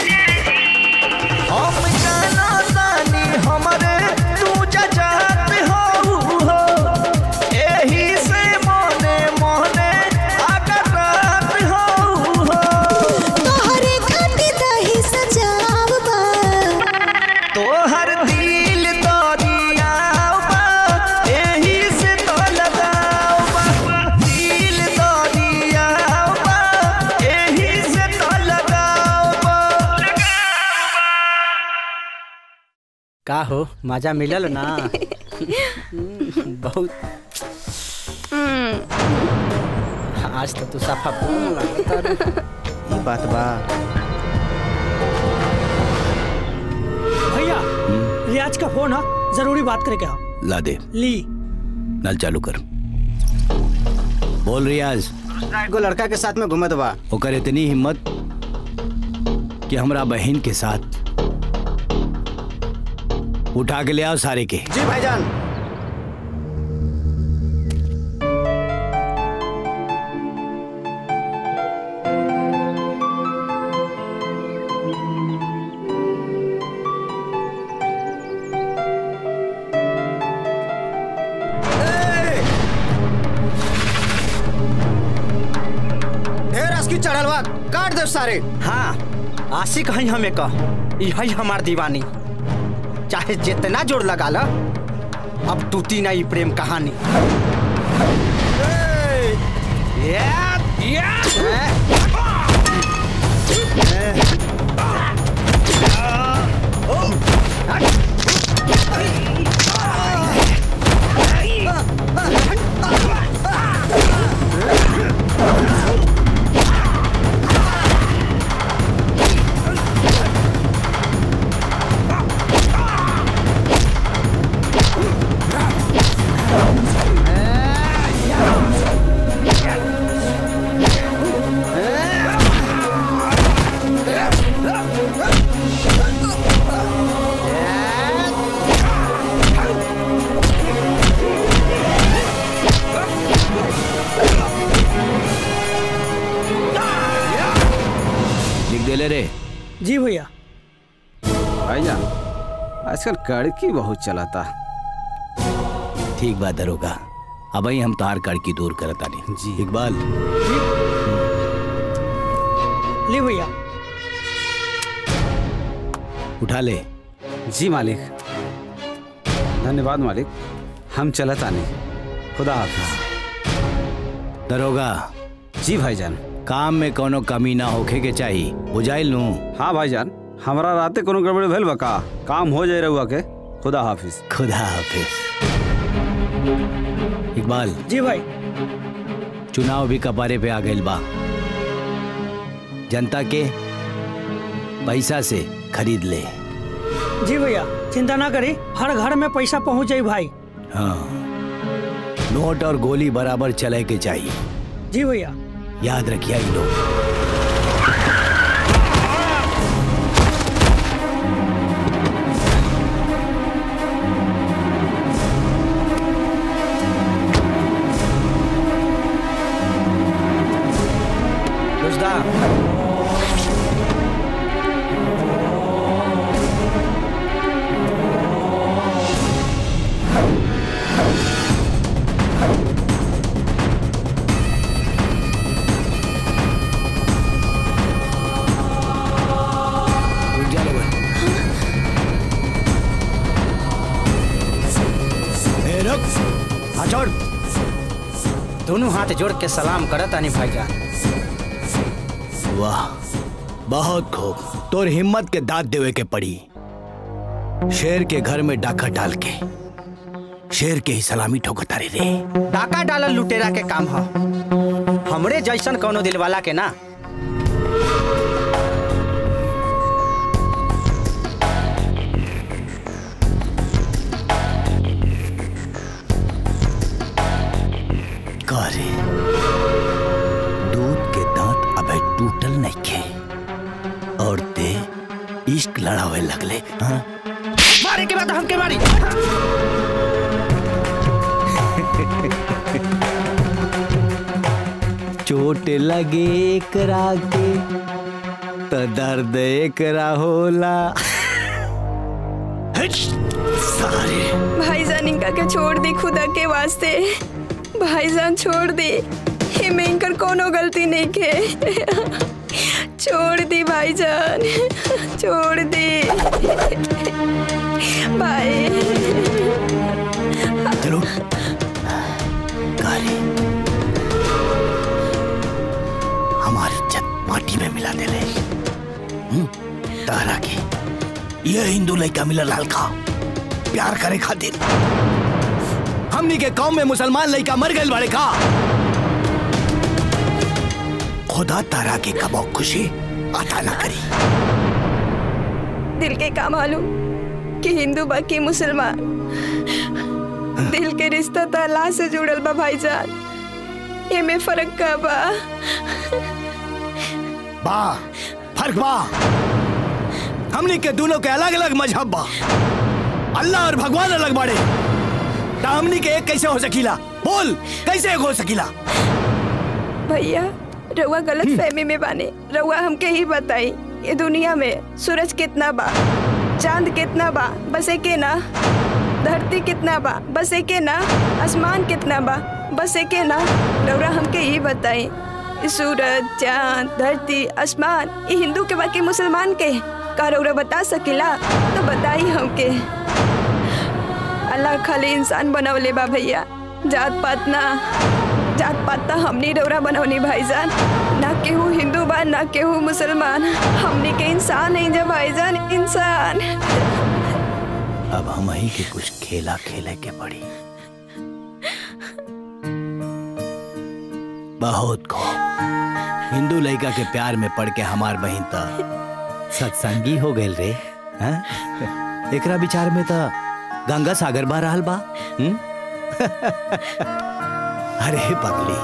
हम जाना तानी हमरे तू जजात हो हो, एही से मोने मोने आकर रात हो हो। तोहरे खाती दही सजाव बा, तोहर दिल दरिया बा, एही से तो लगाव बा। दिल दरिया बा, एही से तो लगाव बा। का हो मजा मिलल ना? बहुत आज तो तू सफा ये बात बा। भैया रियाज का फोन है, जरूरी बात करे क्या? ला दे। ली। नल चालू कर। बोल रियाज। एगो लड़का के साथ में घूमत बा। ओकर इतनी हिम्मत कि हमरा बहन के साथ उठा के ले आओ सारे के। जी भाईजान। चढ़ल बा काट दे सारे। हाँ आशिक है हमें का, यही हमार दीवानी, चाहे जितना जोर लगा ला अब टूटी नहीं प्रेम कहानी। जी भैया। भाईजान आजकल कड़की बहुत चलाता। ठीक बात दरोगा, अब ही हम तार कड़की दूर करता नहीं। जी इकबाल ले भैया। उठा ले। जी मालिक। धन्यवाद मालिक, हम चलता नहीं। खुदा हाफिज। दरोगा। जी भाईजान। काम में कोनो कमी ना होखे के चाहिए, बुझाइल नू। हाँ भाईजान, हमारा राते कोनो गड़बड़ भेल बा का? काम हो जाए रहुआ के। खुदा हाफिज। खुदा हाफिज। इकबाल। जी भाई। चुनाव भी कपारे पे आ गइल बा। जनता के पैसा से खरीद ले। जी भैया, चिंता ना करी, हर घर में पैसा पहुंच जाए भाई। हाँ, नोट और गोली बराबर चले के चाहिए। जी भैया। याद रखिए ये लोग। दोनों हाथ जोड़ के सलाम करत आनी भाईजान। वाह, बहुत खूब। तोर हिम्मत के दाद देवे के पड़ी। शेर के घर में डाका डाल के शेर के ही सलामी ठोकता रे रे। डाका डालल लुटेरा के काम है, हमरे जैसन कोनो दिलवाला के ना। रे दूध के दांत अबे टूटल नहीं खे और ते इश्क लड़ावे लगले। हाँ? मारे के बाद हम के मारी। चोट लगे करा के तो दर्द एकरा होला। सारे भाईजान इनका के छोड़ दी, खुदा के वास्ते भाईजान छोड़ दी। हिमें इनकर कोनो गलती नहीं के। छोड़ दी भाईजान, छोड़ दी भाई। चलो गाली हमारी इज्जत माटी में मिला दे ले। तारा की यह हिंदू लड़का मिला लाल का प्यार करे खातिर हमनी के कौम में मुसलमान लड़का मर गए बड़े का। खुदा तारा के कबो खुशी अता ना करी। दिल के का मालूम कि हिंदू बाकी मुसलमान, दिल के रिश्ता तो अल्लाह से जुड़ल बा भाईजान। ये में फर्क का बा? बा फर्क बा। हमनी के दोनों के अलग अलग मजहब बा। अल्लाह और भगवान अलग बाड़े। हमनी के एक कैसे हो सकीला? बोल कैसे एक हो सकीला? भैया रउआ गलत फहमी में बाने। रउआ हमके ही बताई, ये दुनिया में सूरज कितना बा, चांद कितना बा, बस एके ना। धरती कितना बा, बस एके ना। आसमान कितना बा, बस एके ना। रउआ हमके ही बताई, सूरज चांद धरती आसमान ये हिंदू के बाकी मुसलमान के का रउआ बता सकेला? तो बताई हमके। अल्लाह खाली इंसान बनवले बा भैया, जात पात ना। जात पात तो हमनी रौरा बनवनी भाईजान, ना केहू हिंदू बा ना केहू मुसलमान, हमनी के इंसान नहीं जा भाईजान, इंसान। अब हम ही के कुछ खेला खेले के पड़ी। बहुत को हिंदू लड़का के प्यार में पड़ के हमार बहन तो सत्संगी हो गए रे। हाँ? एकरा विचार में तो गंगा सागर बह रहल बा। अरे पगली,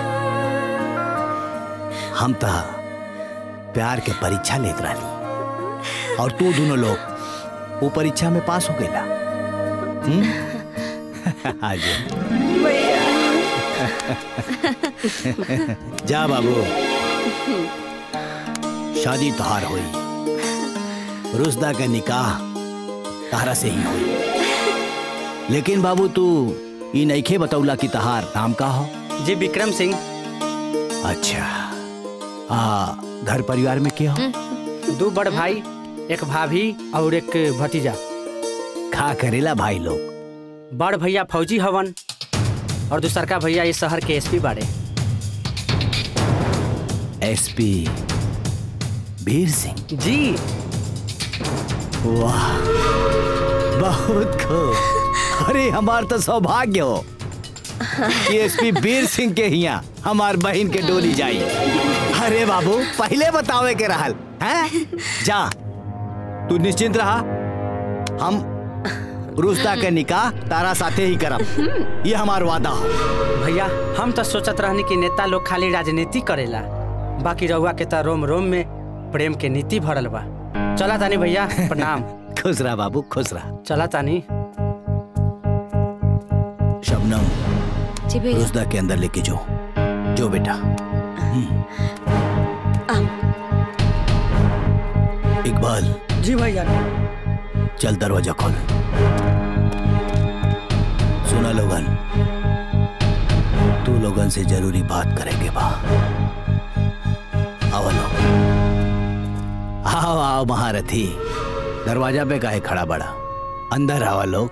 हम तो प्यार के परीक्षा लेत रही और तू दोनों लोग वो परीक्षा में पास हो गईला। आज जा बाबू, शादी तोहार हुई, रुश्दा का निकाह तारा से ही हुई। लेकिन बाबू तू ये नईखे बतौला कि तहार नाम का हो? जी विक्रम सिंह। अच्छा, आ घर परिवार में क्या हो? दो बड़ भाई, एक भाभी और एक भतीजा। खा करेला भाई लोग? बड़ भैया फौजी हवन और दूसर का भैया इस शहर के एसपी बाड़े। एसपी वीर सिंह जी। वाह, बहुत खूब। अरे हमार तो सौभाग्य हो कि एसपी वीर सिंह के हिया हमार बहन के डोली जाई। अरे बाबू पहले बतावे के रहल हैं? जा तू निश्चिंत रहा, हम रुश्दा के निकाह तारा साथे ही करब, ये हमार वादा हो। भैया हम तो सोचत रहनी कि नेता लोग खाली राजनीति करेला, बाकी रउआ के तो रोम रोम में प्रेम के नीति भरल बा। चला तानी भैया, प्रणाम। खुश रहा बाबू, खुश रहा। चला तानी। शबनम, रुश्दा के अंदर लेके जो जो बेटा। इकबाल। जी भैया। चल दरवाजा खोल। सुना लोगन, तू लोगन से जरूरी बात करेंगे बा। आओ लोग, आओ आओ महारथी, दरवाजा पे काहे खड़ा बड़ा, अंदर आवा लोग।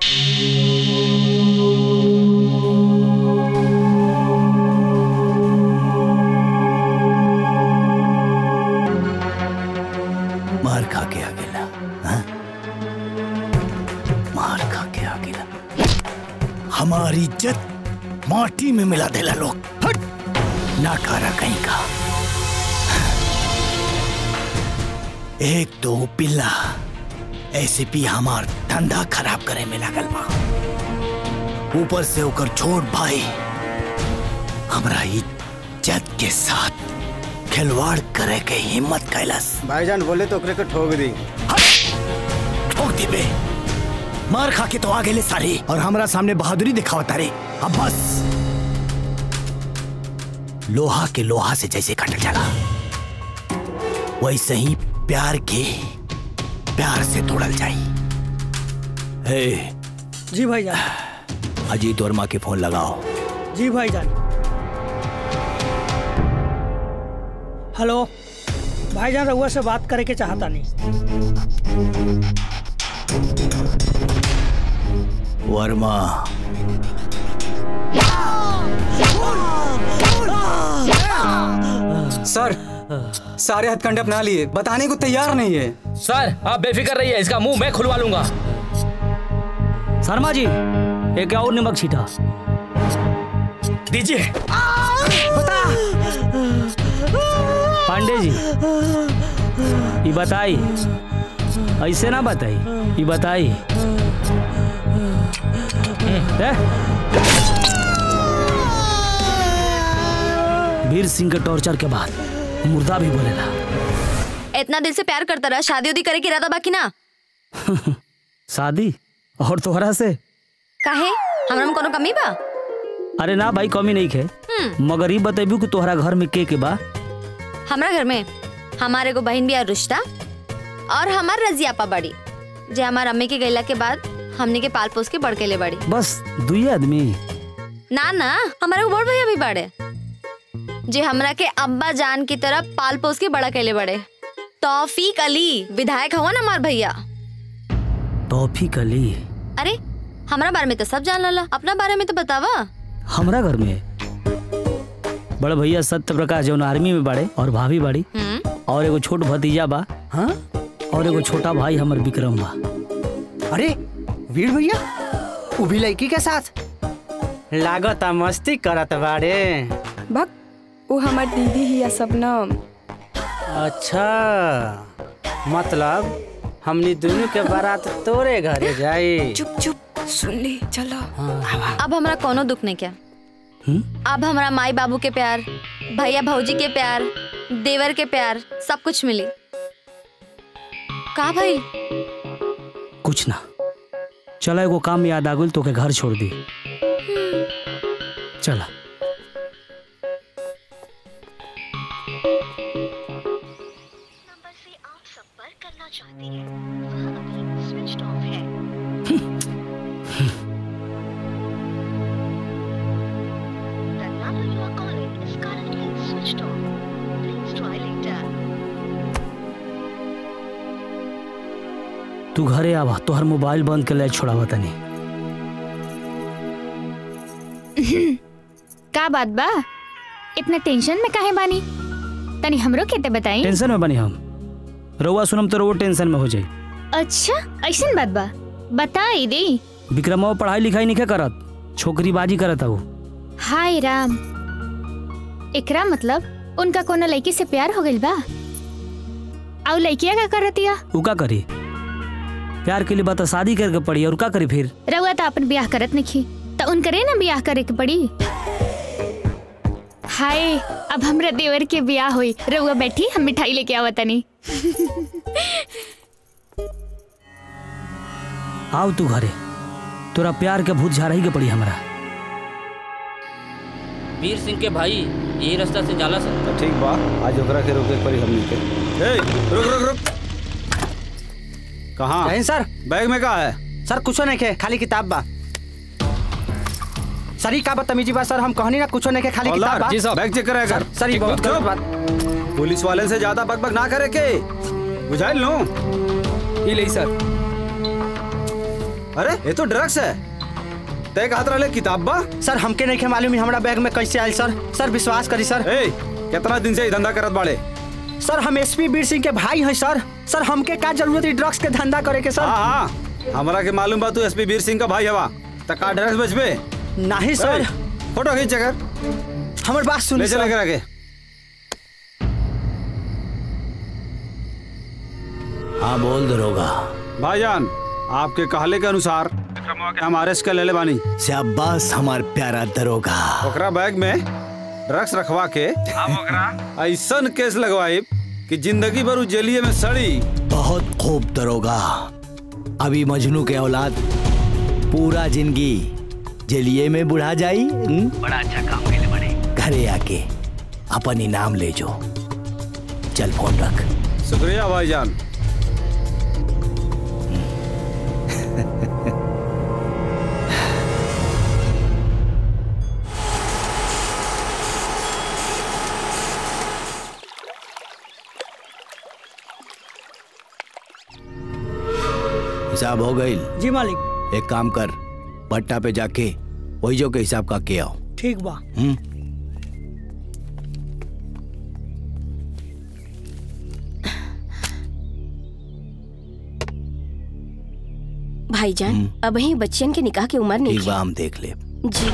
मार खा के आ गेला, हाँ? मार खा के आ गेला, हमारी इज्जत माटी में मिला देला लोग। हट, नाकारा कहीं का। एक तो पिल्ला एसीपी हमार धंधा खराब करे में लगल बा, ऊपर से होकर छोट भाई हमरा इज्जत के साथ खिलवाड़ करे के हिम्मत कैलस। भाईजान बोले तो ओकरे के ठोक दी। ठोक दी बे, मार खा के तो आ गेले साले और हमरा सामने बहादुरी दिखावता रे। अब बस, लोहा के लोहा से जैसे कट जाला, वैसे ही प्यार के प्यार से तोड़ल जाई। हे जी भैया। अजीत वर्मा के फोन लगाओ। जी भाईजान। हेलो भाईजान, रउआ से बात करे के चाहता नहीं। वर्मा, सर सारे हथकंडे अपना लिए, बताने को तैयार नहीं है। सर आप बेफिक्र रहिए, इसका मुंह मैं खुलवा लूंगा। शर्मा जी, एक और नमक छीटा दीजिए। बता पांडे जी, ये बताई, ऐसे ना बताई, ये बताई। वीर सिंह के टॉर्चर के बाद मुर्दा भी बोलेला। इतना दिल से प्यार करता रहा, शादी उदी करे के इरादा बाकी ना? शादी और तोहरा से काहे? हमरा में कोनो कमी बा? अरे ना भाई, कमी नहीं खे, मगर ये बतेबू कि तोहरा घर में के के बा? हमरा घर में हमारे को बहन भी और रुश्ता और हमार रजियापा बड़ी, जे हमार अम्मी के गैला के बाद हमने के पाल पोस के बड़ के ले बड़ी। बस दुई आदमी? ना ना, हमारे को बड़ भैया भी बड़े, जे हमरा के अब्बा जान की तरह पाल पोस के बड़ा कैले बड़े। तौफीक अली विधायक हवन हमार भैया। तौफीक अली? अरे हमारा बारे में तो सब जान ला, अपना बारे में तो बतावा। हमरा घर में बड़ा भैया सत्य प्रकाश जौन आर्मी में बाड़े और भाभी बाड़ी और एगो छोट भतीजा बा। हाँ और एगो छोटा भाई हमर विक्रम बा। अरे वीर भैया वो भी लड़की के साथ लागत मस्ती करत बाड़े। भक वो हमार दीदी ही है शबनम। अच्छा मतलब हमनी दोनों के बारात तोरे घरे जाई। चुप चुप सुन ली चलो। अब हमरा कोनो दुख नहीं क्या। अब हमरा माई बाबू के प्यार, भैया भौजी के प्यार, देवर के प्यार सब कुछ मिली। का भाई? कुछ ना, चला एगो काम याद आ गइल तो के घर छोड़ दी। चला। तू घरे आवा तो हर मोबाइल बंद कर ले छोड़ावा तनी। का बात बा? इतना टेंशन में काहे बानी? तनी हमरो के ते बताई। टेंशन में बानी हम? रउआ सुनम तो रउआ टेंशन में हो जाई। अच्छा ऐसन बात बा, बताई दी। विक्रमवा पढ़ाई लिखाई नहीं करत, छोकरीबाजी करत वो। हाय राम, एकरा मतलब उनका कोनो लड़की से प्यार हो गइल बा? और लड़किया का करतिया? उ का करी? प्यार के लिए बात शादी करके पड़ी और का करी फिर? रउआ तो अपन ब्याह करत नहीं तो उन करे ना ब्याह करे के पड़ी। हाय अब हमरा देवर के ब्याह हुई। रउआ बैठी, हम मिठाई लेके आवत तनी। आओ तू घरे, तोरा प्यार के भूत झारही के पड़ी हमरा। वीर सिंह के भाई यही रास्ता से जाला सर। तो ठीक बा, आज ओकरा के रोके पड़ी हमनी के। ए रुक रुक रुक। कहाँ? कहीं सर बैग में का है? सर कुछ नहीं के, खाली किताब बा। सर ही का बदतमीजी बा सर, हम कहनी ना कुछ नहीं के, खाली किताब बा। जी साहब बैग चेक करेगा। सर, सर ये बहुत गलत बात। पुलिस वाले से ज्यादा बकबक ना करे के, बुझाइल लो। ये ले सर। अरे ये तो ड्रग्स है। तय हाथ रहे किताब बा। सर हमके नहीं के मालूम हमरा बैग में कैसे आयल सर। सर विश्वास करी सर। ए कितना दिन से ये धंधा करत बाड़े? सर हम एसपी वीर सिंह के भाई हैं सर। सर हमके का जरूरत है ड्रग्स के धंधा करे के सर? हाँ हाँ हमरा के मालूम बा तू एसपी वीर सिंह का भाई हवा। त का ड्रग्स बेचबे? नहीं सर। फोटो खींच कर। हमर बात सुन ले चले करा के। हाँ बोल दरोगा। भाईजान आपके कहले के अनुसार हम अरेस्ट कर लेले बानी। शाबाश हमार प्यारा दरोगा। ओकरा बैग में ड्रग्स रखवा के हम ओकरा ऐसन केस लगवाई कि जिंदगी भर जेलिए में सड़ी। बहुत खूब दरोगा। अभी मजनू के औलाद पूरा जिंदगी जेलिए में बुढ़ा जाई। बड़ा अच्छा काम के लिए बड़े घरे आके अपन इनाम ले जो। चल फोन रख। शुक्रिया भाईजान। हिसाब हो गई? जी मालिक। एक काम कर, पट्टा पे जाके वही जो के हिसाब का के आओ। ठीक बा। हम्म। भाईजान अब ही बच्चियन के निकाह की उम्र नहीं ठीक बा, हम देख ले। जी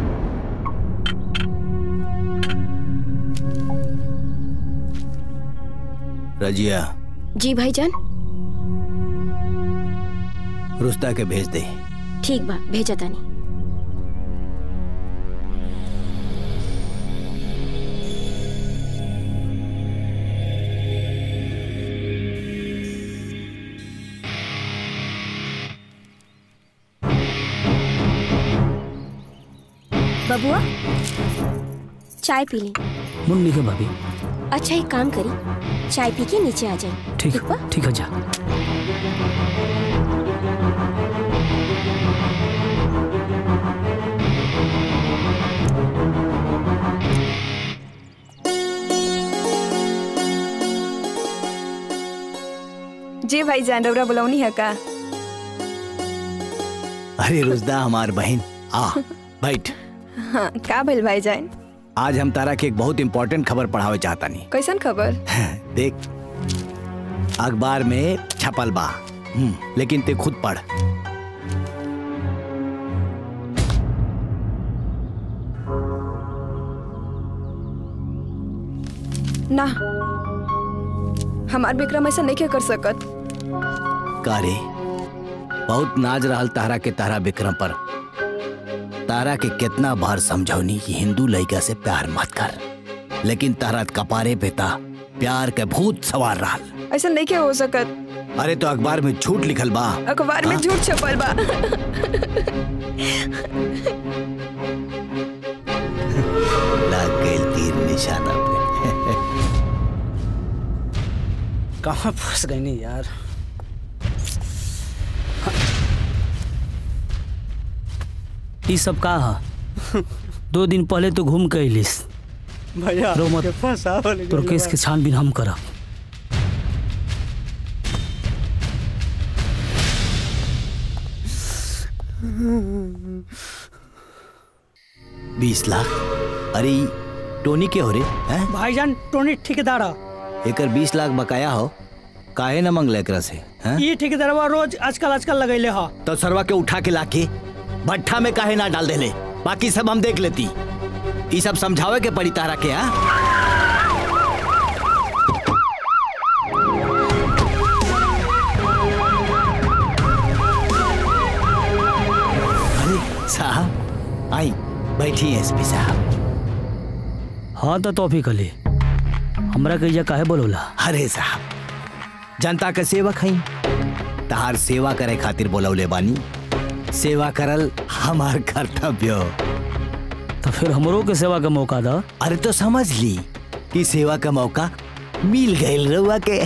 रजिया। जी भाईजान। रुस्ता के भेज दे। ठीक बा, भेजा तानी। बबुआ चाय पी ली। मुन्नी के भाभी। अच्छा एक काम करी, चाय पी के नीचे आ जाए। ठीक ठीक है जा। जी भाईजान रउरा बुलौनी है का? अरे रुजदा हमार बहन आ बैठ। हाँ का भइल भाईजान? आज हम तारा के एक बहुत इम्पोर्टेंट खबर पढ़ावे चाहता नहीं। कैसन खबर? देख अखबार में छपल बा, लेकिन ते खुद पढ़। ना हमार विक्रम ऐसा नहीं कर सकत। कारे बहुत नाज रहल तारा के तारा विक्रम पर। तारा के कितना बार समझौनी कि हिंदू लड़का से प्यार मत कर, लेकिन तारा कपारे पे ता प्यार के भूत सवार रहल। ऐसा नहीं क्या हो सकत। अरे तो अखबार में झूठ लिखल बा। अखबार में झूठ छपल बा। लग गई तीर निशाना पे। कहाँ फंस गई नहीं यार। ये सब का है? दो दिन पहले तो घूम के अलिस। भैया रो मत, तोर केस के छानबीन हम करब। बीस लाख? अरे टोनी के हो रे हैं? भाईजान टोनी ठेकेदार है। एकर बीस लाख बकाया हो, काहे न मंगले एकरा से? हैं? ये ठेकेदारवा रोज आजकल आजकल लगैले हा। तो सरवा के उठा के लाके भट्ठा में काहे ना डाल देले? बाकी सब हम देख लेती। ये सब समझावे के पड़ी तारा के। हाँ अरे साहब आई बैठी एसपी साहब। हाँ तो तोफी कली हमरा कहिया काहे बोलोला? अरे साहब जनता का सेवक हई, तहार सेवा करे खातिर बोलौले बानी। सेवा करल हमार कर्तव्य। तो फिर हमरो के सेवा का मौका दा। अरे तो समझ ली कि सेवा का मौका मिल गइल रउआ के।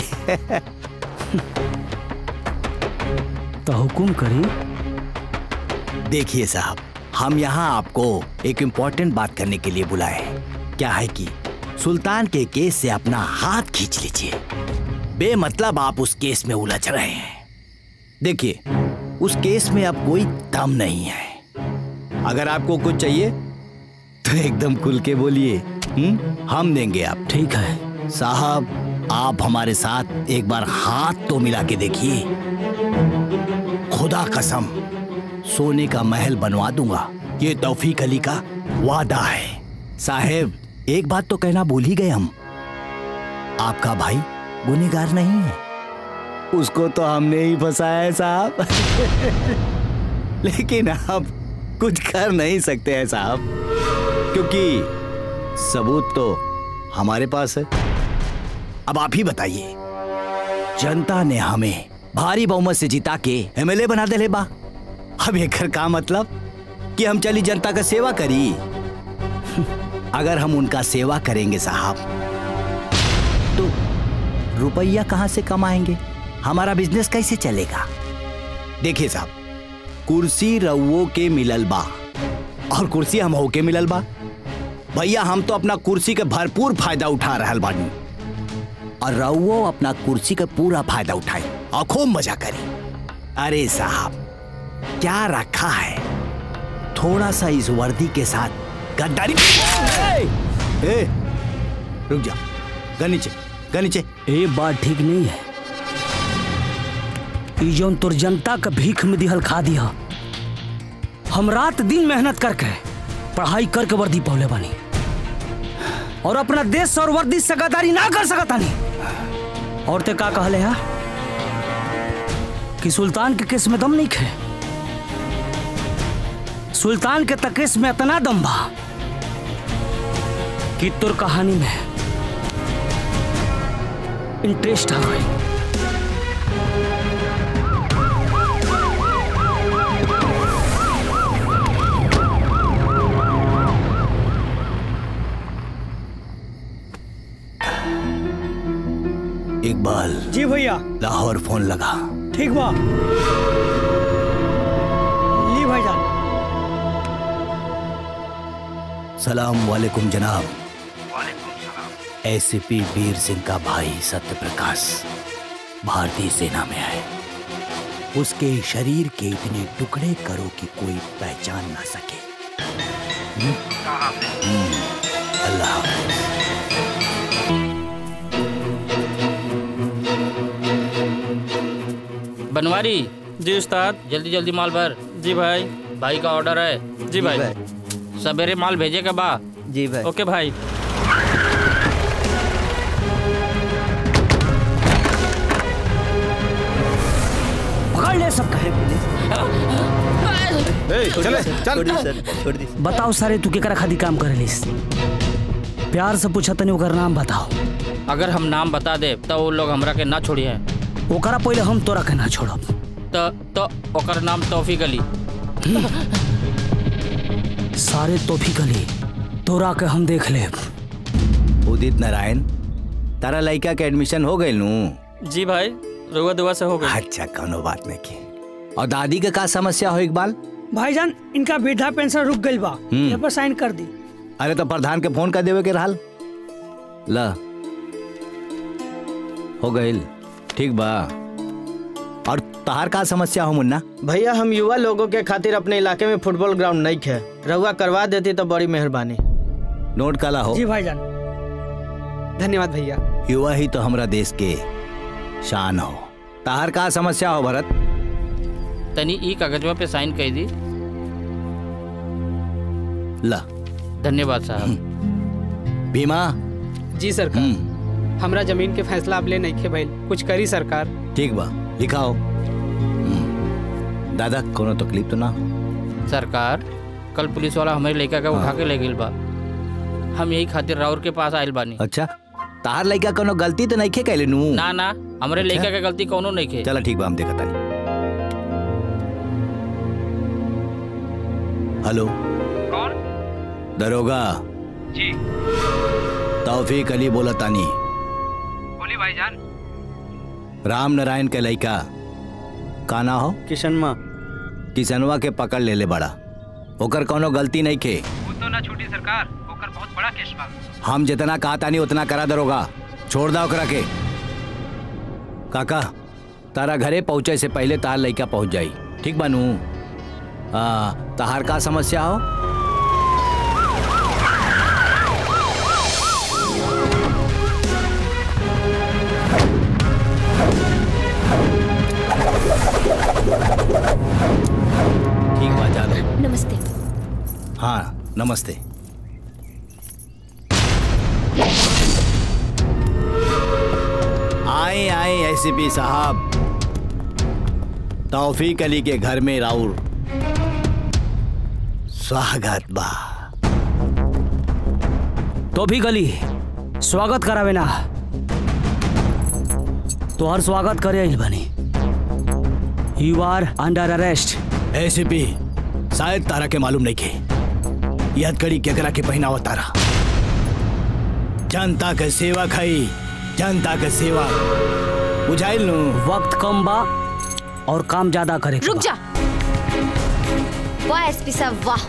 तो हुकुम करी। देखिए साहब, हम यहाँ आपको एक इम्पोर्टेंट बात करने के लिए बुलाए। क्या है कि सुल्तान के केस से अपना हाथ खींच लीजिए। बेमतलब आप उस केस में उलझ रहे हैं। देखिए उस केस में अब कोई दम नहीं है। अगर आपको कुछ चाहिए तो एकदम खुल के बोलिए, हम देंगे आप। ठीक है साहब, आप हमारे साथ एक बार हाथ तो मिला के देखिए। खुदा कसम सोने का महल बनवा दूंगा, ये तौफीक अली का वादा है। साहेब एक बात तो कहना भूल ही गए हम, आपका भाई गुनहगार नहीं है। उसको तो हमने ही फंसाया है साहब। लेकिन आप कुछ कर नहीं सकते हैं साहब, क्योंकि सबूत तो हमारे पास है। अब आप ही बताइए, जनता ने हमें भारी बहुमत से जिता के एमएलए बना दे ले बा। अब एक का मतलब कि हम चली जनता का सेवा करी। अगर हम उनका सेवा करेंगे साहब तो रुपया कहां से कमाएंगे? हमारा बिजनेस कैसे चलेगा? देखिए साहब, कुर्सी रउओ के मिलल बा और कुर्सी हम हो के मिलल बा। भैया हम तो अपना कुर्सी के भरपूर फायदा उठा रहल बानी और रउओ अपना कुर्सी का पूरा फायदा उठाई और खूब मजा करी। अरे साहब क्या रखा है? थोड़ा सा इस वर्दी के साथ गद्दारी। ए, ए, रुक जा, ग नीचे, ग नीचे। ये बात ठीक नहीं है। जौन तुर जनता का भीख में दिहल खा दिया। हम रात दिन मेहनत करके पढ़ाई करके वर्दी पौले बानी और अपना देश और वर्दी से गद्दारी ना कर सकता नहीं। और ते का कहले है कि सुल्तान के केस में दम नहीं खे। सुल्तान के तकेस में इतना दम बा कि तुर कहानी में इंटरेस्ट आ गई। इकबाल। जी भैया। लाहौर फोन लगा। ठीक बा। ली भाईजान। सलाम वालेकुम जनाब। वालेकुम सलाम। एसीपी वीर सिंह का भाई सत्य प्रकाश भारतीय सेना में है। उसके शरीर के इतने टुकड़े करो कि कोई पहचान ना सके। हम्म? हम्म, अल्लाह हाफ़िज़। बनवारी जी उस्ताद, जल्दी जल्दी माल भर। जी भाई। भाई का ऑर्डर है। जी भाई। सवेरे माल भेजेगा बा। जी भाई। ओके भाई। पकड़ ले सब कहे चले चल। बताओ सारे तू केकरा खादी काम करेलिस? प्यार से पूछा तनी ओकर नाम बताओ। अगर हम नाम बता दे तो वो लोग हमरा के ना छोड़ी है। ओकरा पहले हम तोरा के ना छोड़ब। तो तो ओकर नाम तौफीक अली। सारे तौफीक अली तोरा के हम देख ले। उदित नारायण, तारा लड़का के एडमिशन हो गई नू? जी भाई, रुआ दुआ से हो गई। अच्छा, कोनो बात नहीं की। और दादी के का समस्या हो इकबाल? भाईजान, इनका वृद्धा पेंशन रुक गई बा, ये पर साइन कर दी। अरे तो प्रधान के फोन कर देवे के रहल। ला हो गई, ठीक बा। और तहार का समस्या हो मुन्ना? भैया, हम युवा लोगों के खातिर अपने इलाके में फुटबॉल ग्राउंड नहीं है, रहुआ करवा देती तो बड़ी मेहरबानी। नोट काला हो। जी भाईजान। धन्यवाद भैया। युवा ही तो हमारा देश के शान हो। तहार का समस्या हो भरत? तनी ई कागजवा पे साइन कर दी। ला। धन्यवाद साहब। भीमा। जी सरकार, हमरा जमीन के फैसला अब ले नहीं खे भाई, कुछ करी सरकार। ठीक बा, लिखाओ। दादा कोनो तकलीफ तो ना? सरकार, कल पुलिस वाला हमारे लड़का का उठा के ले गइल बा। हम यही खातिर राउर के पास आयल बानी। अच्छा, तार लड़का कोनो गलती तो नहीं खे कैले नू? ना ना, हमारे लड़का का गलती कोनो नहीं खे। चला ठीक बा, हम देखा तानी। हेलो, कौन? दरोगा जी। तौफीक अली बोला तानी। बोली भाईजान। राम नारायण के लड़का काना हो? किशनमा। किशनवा के पकड़ ले ले बड़ा। ओकर कोनो गलती नहीं खे। वो तो ना छूटी सरकार, ओकर बहुत बड़ा केस बा। हम जितना कहा तानी उतना करा दरोगा, छोड़ दा ओकरा के। काका, तारा घरे पहुंचे से पहले तार लड़का पहुंच जाई, ठीक बानू? आ, ताहार का समस्या हो? ठीक बात, जा लो। नमस्ते। हाँ नमस्ते। आए आए एसीपी साहब, तौफीक अली के घर में राउर स्वागत बा। तौफीक अली, स्वागत करावे ना तो हर स्वागत करे आइल बनी। You are under arrest. ACP, शायद तारा के मालूम नहीं के यह हथकड़ी केकरा के पहनावा तारा। जनता के सेवा खाई, जनता के सेवा बुझाइल नु। वक्त कम बा और काम ज्यादा करे। रुक जा। वाह एसपी साहब वाह।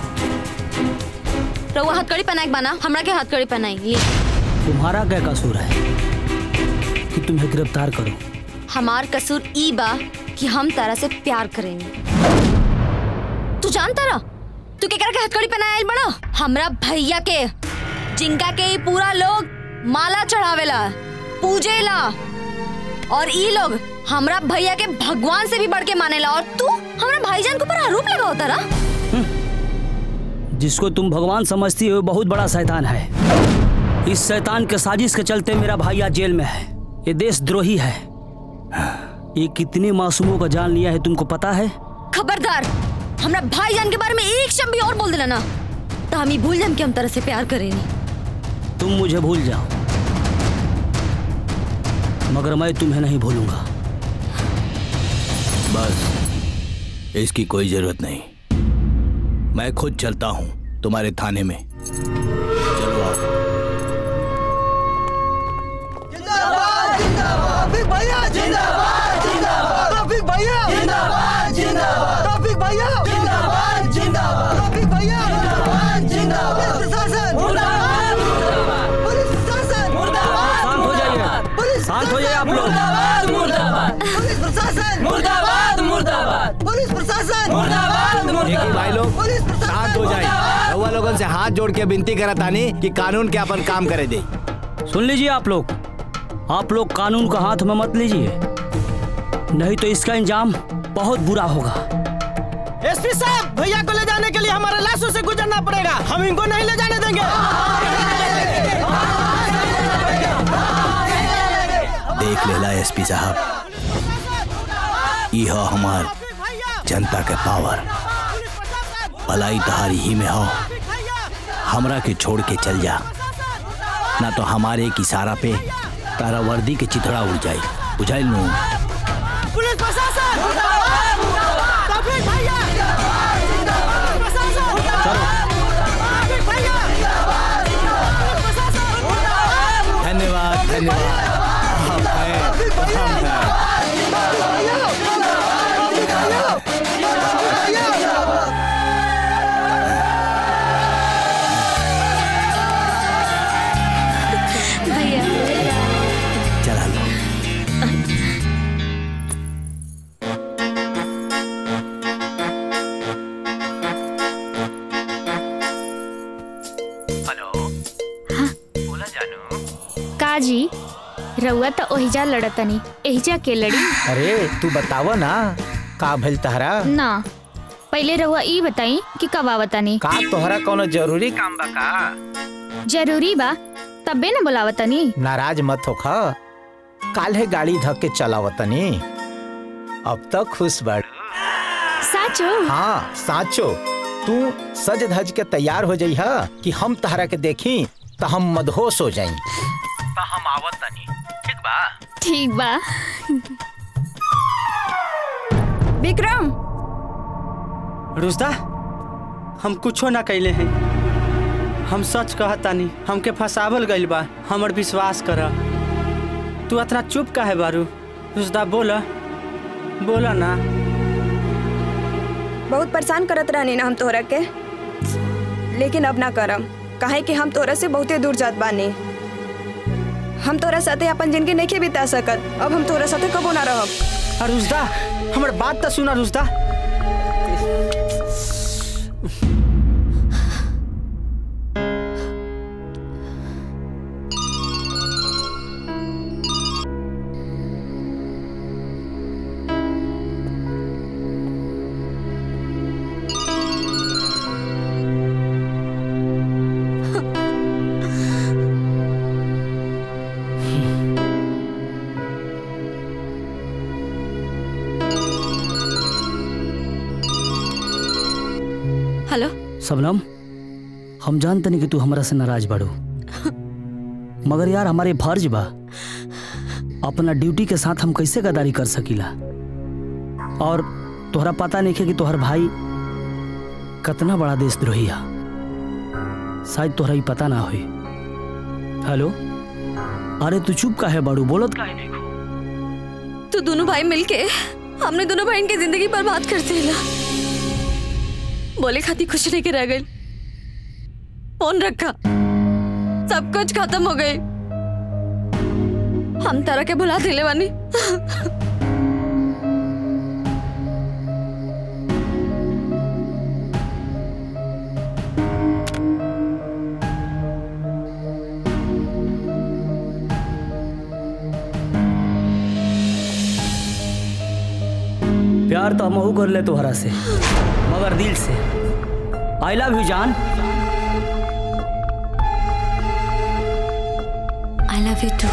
रउआ हथकड़ी पहनाई बाना, हमरा के हथकड़ी पहनाई ली। तुम्हारा क्या कसूर है कि तुम्हें गिरफ्तार करो? हमार कसूर ई बा कि हम तारा से प्यार करेंगे। तू जानता रहा तू केकरा के हथकड़ी पहनाए आइल बड़ा? हमरा भैया के, जिनका के ई पूरा लोग माला चढ़ावेला, पूजेला, और ई लोग हमरा भैया के भगवान से भी बढ़ के मानेला। और तू हमरा भाईजान के ऊपर आरोप लगाओ तारा? जिसको तुम भगवान समझती हो बहुत बड़ा शैतान है। इस शैतान के साजिश के चलते मेरा भैया जेल में है। ये देशद्रोही है। ये कितने मासूमों का जान लिया है तुमको पता है? खबरदार, हमरा भाईजान के बारे में एक शब्द भी और बोल देना ना तो हम ही भूल जाएं कि हम तरह से प्यार करेंगे। तुम मुझे भूल जाओ मगर मैं तुम्हें नहीं भूलूंगा। बस इसकी कोई जरूरत नहीं, मैं खुद चलता हूं तुम्हारे थाने में। चलो आओ। जिंदाबाद जिंदाबाद तौफीक भैया, जिंदाबाद जिंदाबाद तौफीक भैया, जिंदाबाद जिंदाबाद तौफीक भैया, जिंदाबाद जिंदाबाद तौफीक भैया, जिंदाबाद जिंदाबाद प्रशासन मुर्दाबाद, पुलिस प्रशासन मुर्दाबाद। शांत हो जाइए, शांत हो जाइए आप लोग। मुर्दाबाद मुर्दाबाद पुलिस प्रशासन मुर्दाबाद लोगन से हाथ जोड़ के विनती करत आनी कि कानून के अपन काम करे दे। सुन लीजिए आप लोग, आप लोग कानून का हाथ में मत लीजिए, नहीं तो इसका इंजाम बहुत बुरा होगा। एसपी साहब, भैया को ले जाने के लिए हमारे लाशों से गुजरना पड़ेगा, हम इनको नहीं ले जाने देंगे। देख लेला एसपी साहब, यह हमार जनता के पावर, भलाई तहारी ही में हो। हमरा के छोड़ के चल जा, ना तो हमारे एक इशारा पे तारा वर्दी के चिथड़ा उड़ जाए, बुझाइल नू। पुलिस प्रशासन, ट्रैफिक भैया, प्रशासन, ट्रैफिक भैया, धन्यवाद धन्यवाद। हम हैं, हम हैं। चला लो। काजी रउआ तो ओहिजा लड़तनी, एहिजा के लड़ी? अरे तू बतावा ना का भइल तहरा? ना पहले रउआ ई बताई कि कब आवतनी? का तोहरा कोनो जरूरी काम बा का? जरूरी बा तबे न बुलावतनी। नाराज मत होखा, काल्हे गाड़ी धक के चलावतनी, अब तक खुश बाड़। साचो? हाँ साचो। तू सज धज के तैयार हो जाई हा कि हम तहरा के देखी तो हम मदहोश हो जाई। तो हम आवतनी, ठीक बा? ठीक बा। विक्रम, रुस्ता, हम कुछो ना कैले हैं, हम सच कहतानी, हमके फसावल गइल बा, हमर विश्वास कर। तू इतना चुप का है बारू? रुस्ता बोला बोला ना। बहुत परेशान करत रहनी ना हम तोहरा के, लेकिन अब ना करम, काहे कि हम तोहरा से बहुते दूर जात बानी। हम तोहरा साथे अपन जिंदगी नहीं बिता सकत, अब हम तोहरा साथे कबो ना रहब। रुस्ता, हमर बात तो सुना रुस्ता। हेलो सबनम, हम जानते नहीं कि तू हमारा से नाराज बाड़ू, मगर यार हमारे फर्ज बा, अपना ड्यूटी के साथ हम कैसे गद्दारी कर सकीला। और तोहरा पता नहीं है कि तोहर भाई कितना बड़ा देशद्रोही है, शायद तोहरा ही पता ना होई। हेलो, अरे तू चुप का है बाड़ू, बोलत का है नहीं? तू दोनों भाई मिलके हमने दोनों बहन की जिंदगी बर्बाद कर देला। बोले खाती कुछ नहीं के रह गई, फोन रखा, सब कुछ खत्म हो गई, हम तारा के भुला दिले बानी। प्यार तो हम कर ले तोहरा से, मगर दिल से। आई लव यू जान। I love you too.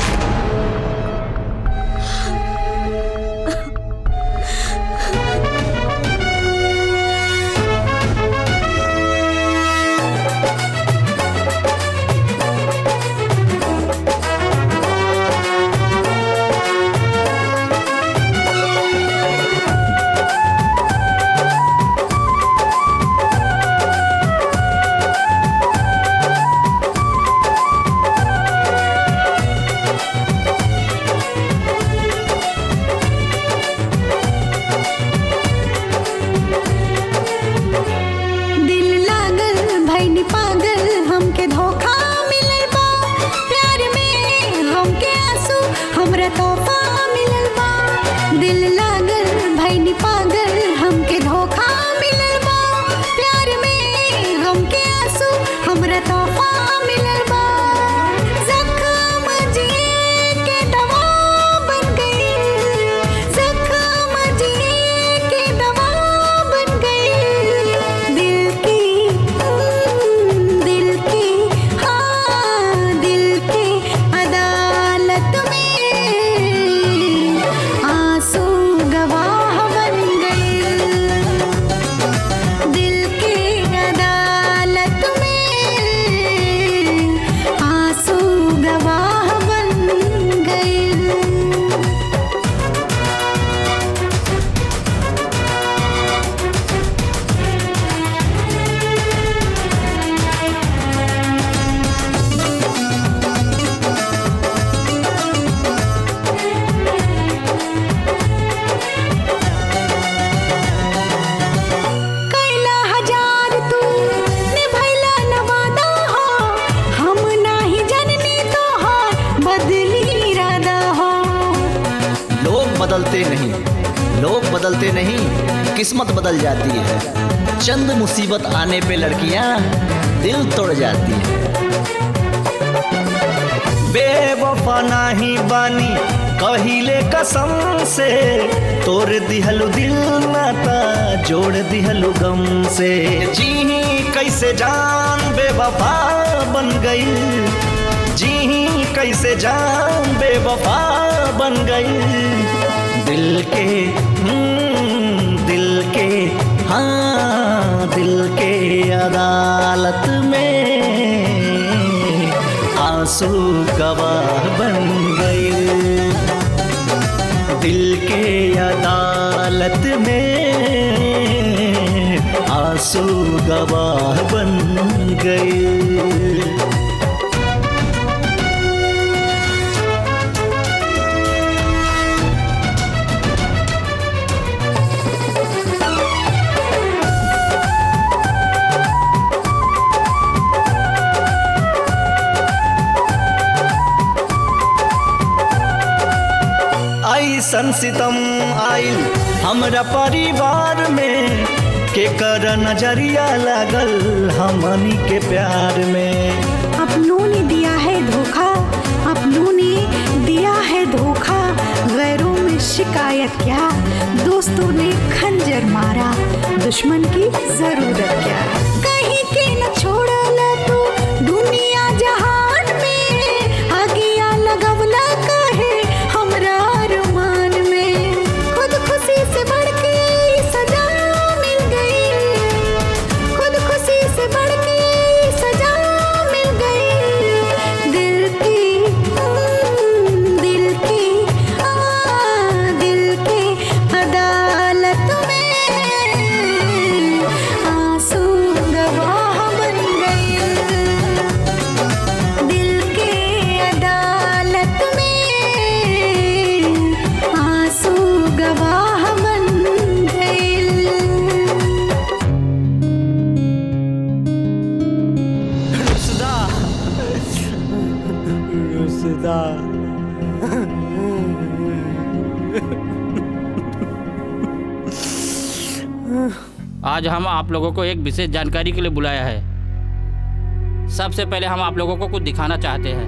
बदलते नहीं, लोग बदलते नहीं, किस्मत बदल जाती है। चंद मुसीबत आने पे लड़कियां दिल तोड़ जाती है। बेवफा नाही बानी कहिले कसम से, तोड़ दिहलु दिल नाता जोड़ दिहलु गम से। जी कैसे जान बेवफा बन गई, जी कैसे जान बेवफा बन गई। दिल के दिल के हाँ दिल के अदालत में आंसू गवाह बन गए। दिल के अदालत में आंसू गवाह बन गए। ऐसन सितम आइल हमरा परिवार में, के कर नजरिया लागल हमनी के प्यार में। अपनों ने दिया है धोखा, अपनों ने दिया है धोखा, गैरों में शिकायत क्या, दोस्तों ने खंजर मारा, दुश्मन की जरूरत क्या। कहीं के न छोड़ला तू दुनिया जहान में, आगिया लगवला कहे हमरा अरमान में। खुद खुशी से बढ़ के सजा मिल गई, खुद खुशी से बढ़ के सजा मिल गई। दिल की दिल की आ, दिल की अदालत में आंसू गवाह बन गए। दिल की अदालत में आंसू गवाह बन गए। रुसदा रुसदा आज हम आप लोगों को एक विशेष जानकारी के लिए बुलाया है। सबसे पहले हम आप लोगों को कुछ दिखाना चाहते हैं।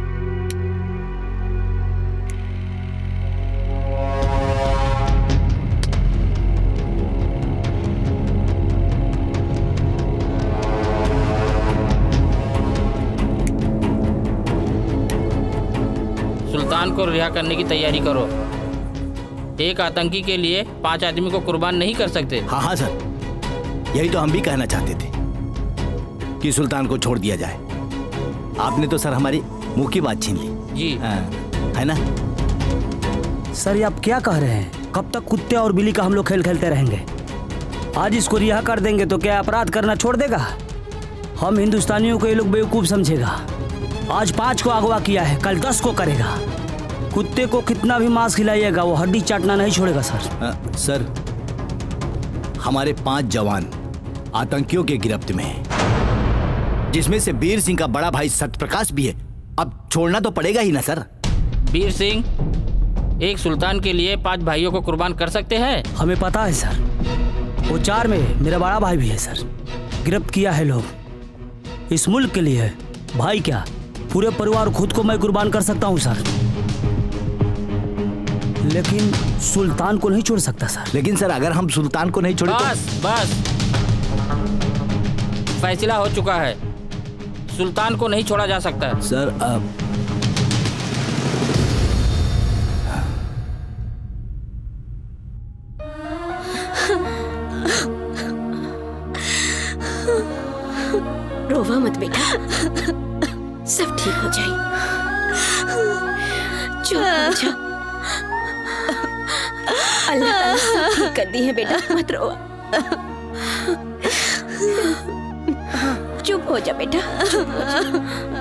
सुल्तान को रिहा करने की तैयारी करो। एक आतंकी के लिए पांच आदमी को कुर्बान नहीं कर सकते। हाँ हाँ सर, यही तो हम भी कहना चाहते थे कि सुल्तान को छोड़ दिया जाए। आपने तो सर हमारी मुंह की बात छीन ली। जी हाँ, है ना सर? ये आप क्या कह रहे हैं? कब तक कुत्ते और बिल्ली का हम लोग खेल खेलते रहेंगे? आज इसको रिहा कर देंगे तो क्या अपराध करना छोड़ देगा? हम हिंदुस्तानियों को ये लोग बेवकूफ समझेगा। आज पांच को अगवा किया है, कल दस को करेगा। कुत्ते को कितना भी मांस खिलाइएगा वो हड्डी चाटना नहीं छोड़ेगा सर। आ, सर हमारे पांच जवान आतंकियों के गिरफ्त में हैं, जिसमें से वीर सिंह का बड़ा भाई सत्यप्रकाश भी है। अब छोड़ना तो पड़ेगा ही ना सर। वीर सिंह एक सुल्तान के लिए पांच भाइयों को कुर्बान कर सकते हैं? हमें पता है सर, वो चार में मेरा बड़ा भाई भी है सर। गिरफ्त किया है लोग इस मुल्क के लिए। भाई क्या, पूरे परिवार खुद को मैं कुर्बान कर सकता हूँ सर, लेकिन सुल्तान को नहीं छोड़ सकता सर। लेकिन सर अगर हम सुल्तान को नहीं छोड़े बस तो... बस फैसला हो चुका है, सुल्तान को नहीं छोड़ा जा सकता। सर अब रोवा मत बेटा, सब ठीक हो जाए। चुप हो जा, अल्लाह ताला सब ठीक कर दी है बेटा, मत रोवा। चुप हो जा बेटा, चुप हो जा।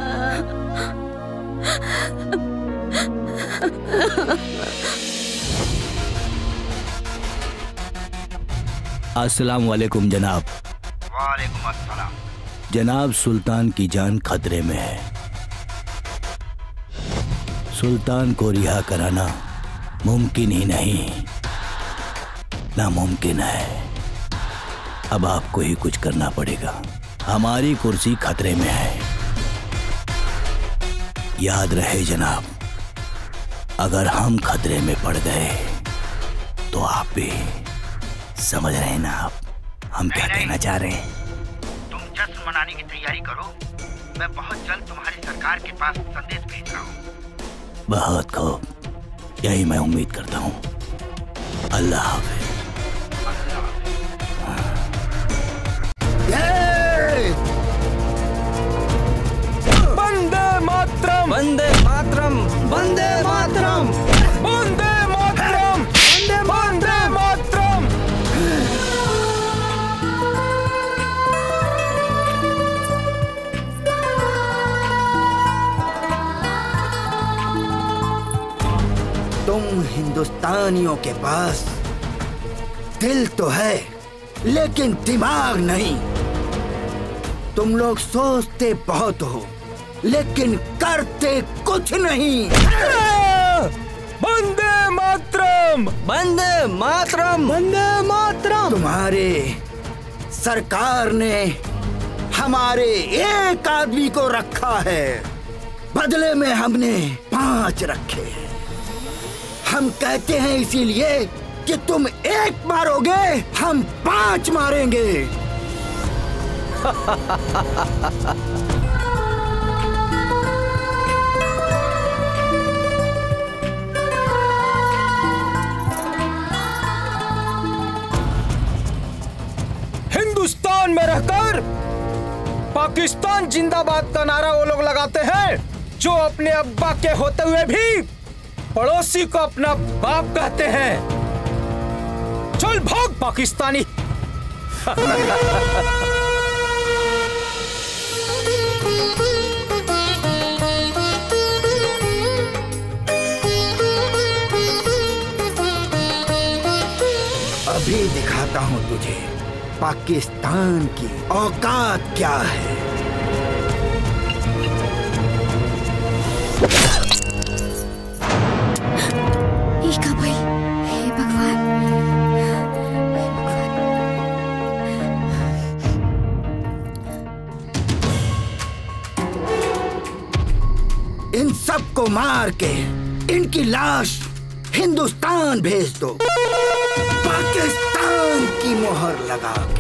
अस्सलाम वालेकुम जनाब। वालेकुम अस्सलाम। जनाब सुल्तान की जान खतरे में है। सुल्तान को रिहा कराना मुमकिन ही नहीं। नामुमकिन है। अब आपको ही कुछ करना पड़ेगा। हमारी कुर्सी खतरे में है। याद रहे जनाब, अगर हम खतरे में पड़ गए तो आप भी समझ रहे हैं ना आप हम क्या कहना चाह रहे हैं। तुम जश्न मनाने की तैयारी करो। मैं बहुत जल्द तुम्हारी सरकार के पास संदेश भेज रहा हूँ। बहुत खूब, यही मैं उम्मीद करता हूँ। अल्लाह हाफ़िज़। वंदे मातरम, वंदे मातरम, वंदे मातरम, वंदे मातरम, वंदे मातरम। तुम हिंदुस्तानियों के पास दिल तो है लेकिन दिमाग नहीं। तुम लोग सोचते बहुत हो लेकिन करते कुछ नहीं। वंदे मातरम, वंदे मातरम, वंदे मातरम। तुम्हारे सरकार ने हमारे एक आदमी को रखा है, बदले में हमने पांच रखे हैं। हम कहते हैं इसीलिए कि तुम एक मारोगे, हम पांच मारेंगे। हिंदुस्तान में रहकर पाकिस्तान जिंदाबाद का नारा वो लोग लगाते हैं जो अपने अब्बा के होते हुए भी पड़ोसी को अपना बाप कहते हैं। चल भाग पाकिस्तानी। अभी दिखाता हूँ तुझे पाकिस्तान की औकात क्या है। ये कब हुई? हे भगवान, हे भगवान। इन सबको मार के इनकी लाश हिंदुस्तान भेज दो, पाकिस्तान की मोहर लगा के।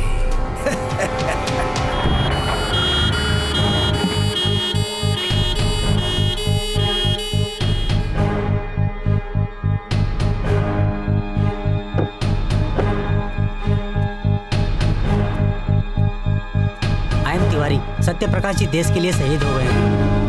I am Tiwari. सत्य प्रकाश जी देश के लिए शहीद हो गए हैं।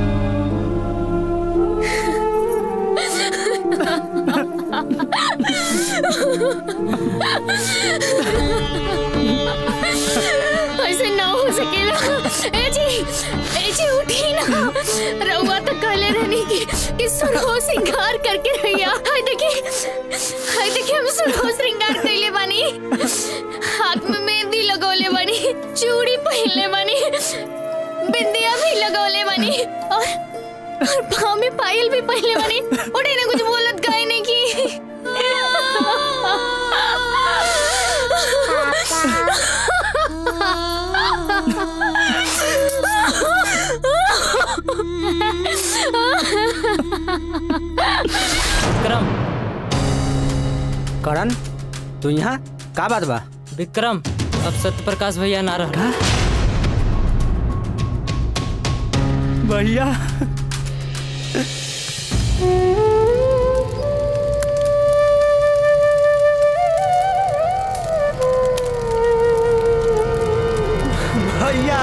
ऐसे ना हो सकेला। ए जी, ए जी उठी ना। रउआ तो कहले रहनी कि कि सुरहो श्रृंगार करके रहिया। हाय देखी, हाय देखी हम सुरहो श्रृंगार कइले बानी। हाथ में मेहंदी लगौले बानी, चूड़ी पहनले बानी, बिंदिया भी लगौले बानी और और पाँव में पायल भी पहनले बानी। उठे ना कुछ बोलत काहे नहीं की। विक्रम, करण, तू यहाँ का बात बा? विक्रम, अब सत्य प्रकाश भैया ना रहा। भैया भैया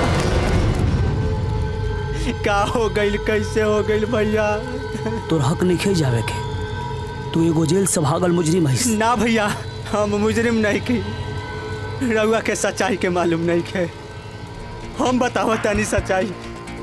का हो गइल, कैसे हो गइल भैया? तोर हक नहीं खे जावे के। तू एगो जेल से भागल मुजरिम है। ना भैया, हम मुजरिम नहीं की। रउआ के सच्चाई के मालूम नहीं के। हम बताओ तनी सच्चाई।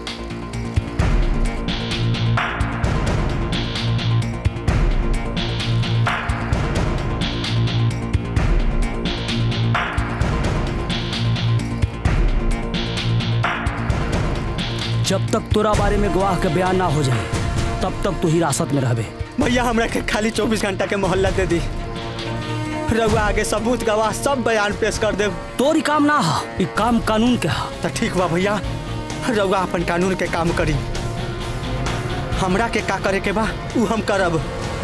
जब तक तोरा बारे में गवाह के बयान ना हो जाए तब तक तू हिरासत में रहबे। भैया हमरा के खाली चौबीस घंटा के मोहल्ला दे दी। रउआ आगे सबूत गवाह सब बयान पेश कर दे। तोरी काम ना हा, ई काम कानून के हा। तो ठीक बा भैया, रउआ अपन कानून के काम करी। हमरा के का करे के बा उ हम करब।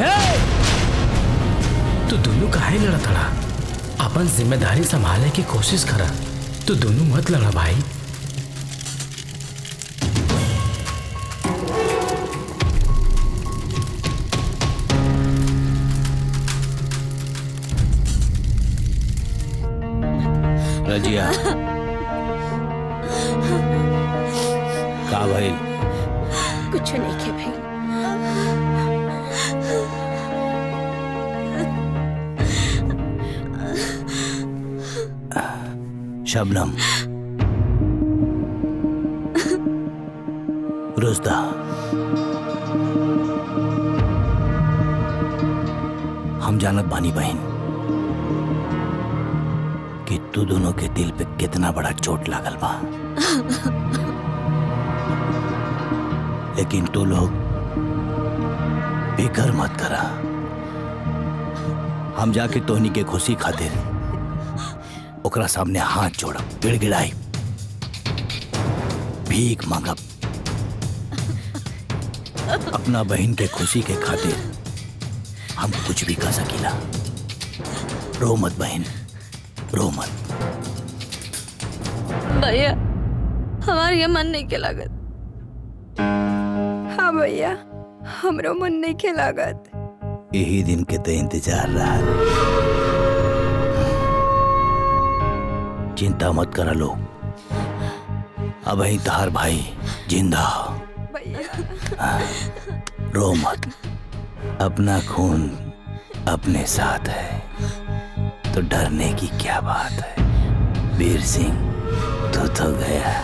तू दोनों काहे लड़ा थड़ा? अपन जिम्मेदारी संभालने की कोशिश करा। तू दोनों मत लड़ा भाई। रजिया का भाई? कुछ नहीं के भाई। शबनम, रुस्ता, हम जानत बानी बहन कि तू दोनों के दिल पे कितना बड़ा चोट लागल बा, लेकिन तू लोग फिकर मत करा। हम जाके तोहनी के खुशी खातिर ओकरा सामने हाथ जोड़ब, गिड़गिड़ाई, भीख मांगब। अपना बहन के खुशी के खातिर हम कुछ भी कर सकीला। रो मत बहन, रो मत। भैया हमारे ये मन नहीं के लागत। हाँ भैया, हमरो मन नहीं के लागत। यही दिन के तो इंतजार रहा। चिंता मत करा लोग, अब ही तार भाई जिंदा। रो मत, अपना खून अपने साथ है तो डरने की क्या बात है। वीर सिंह तू तो गया।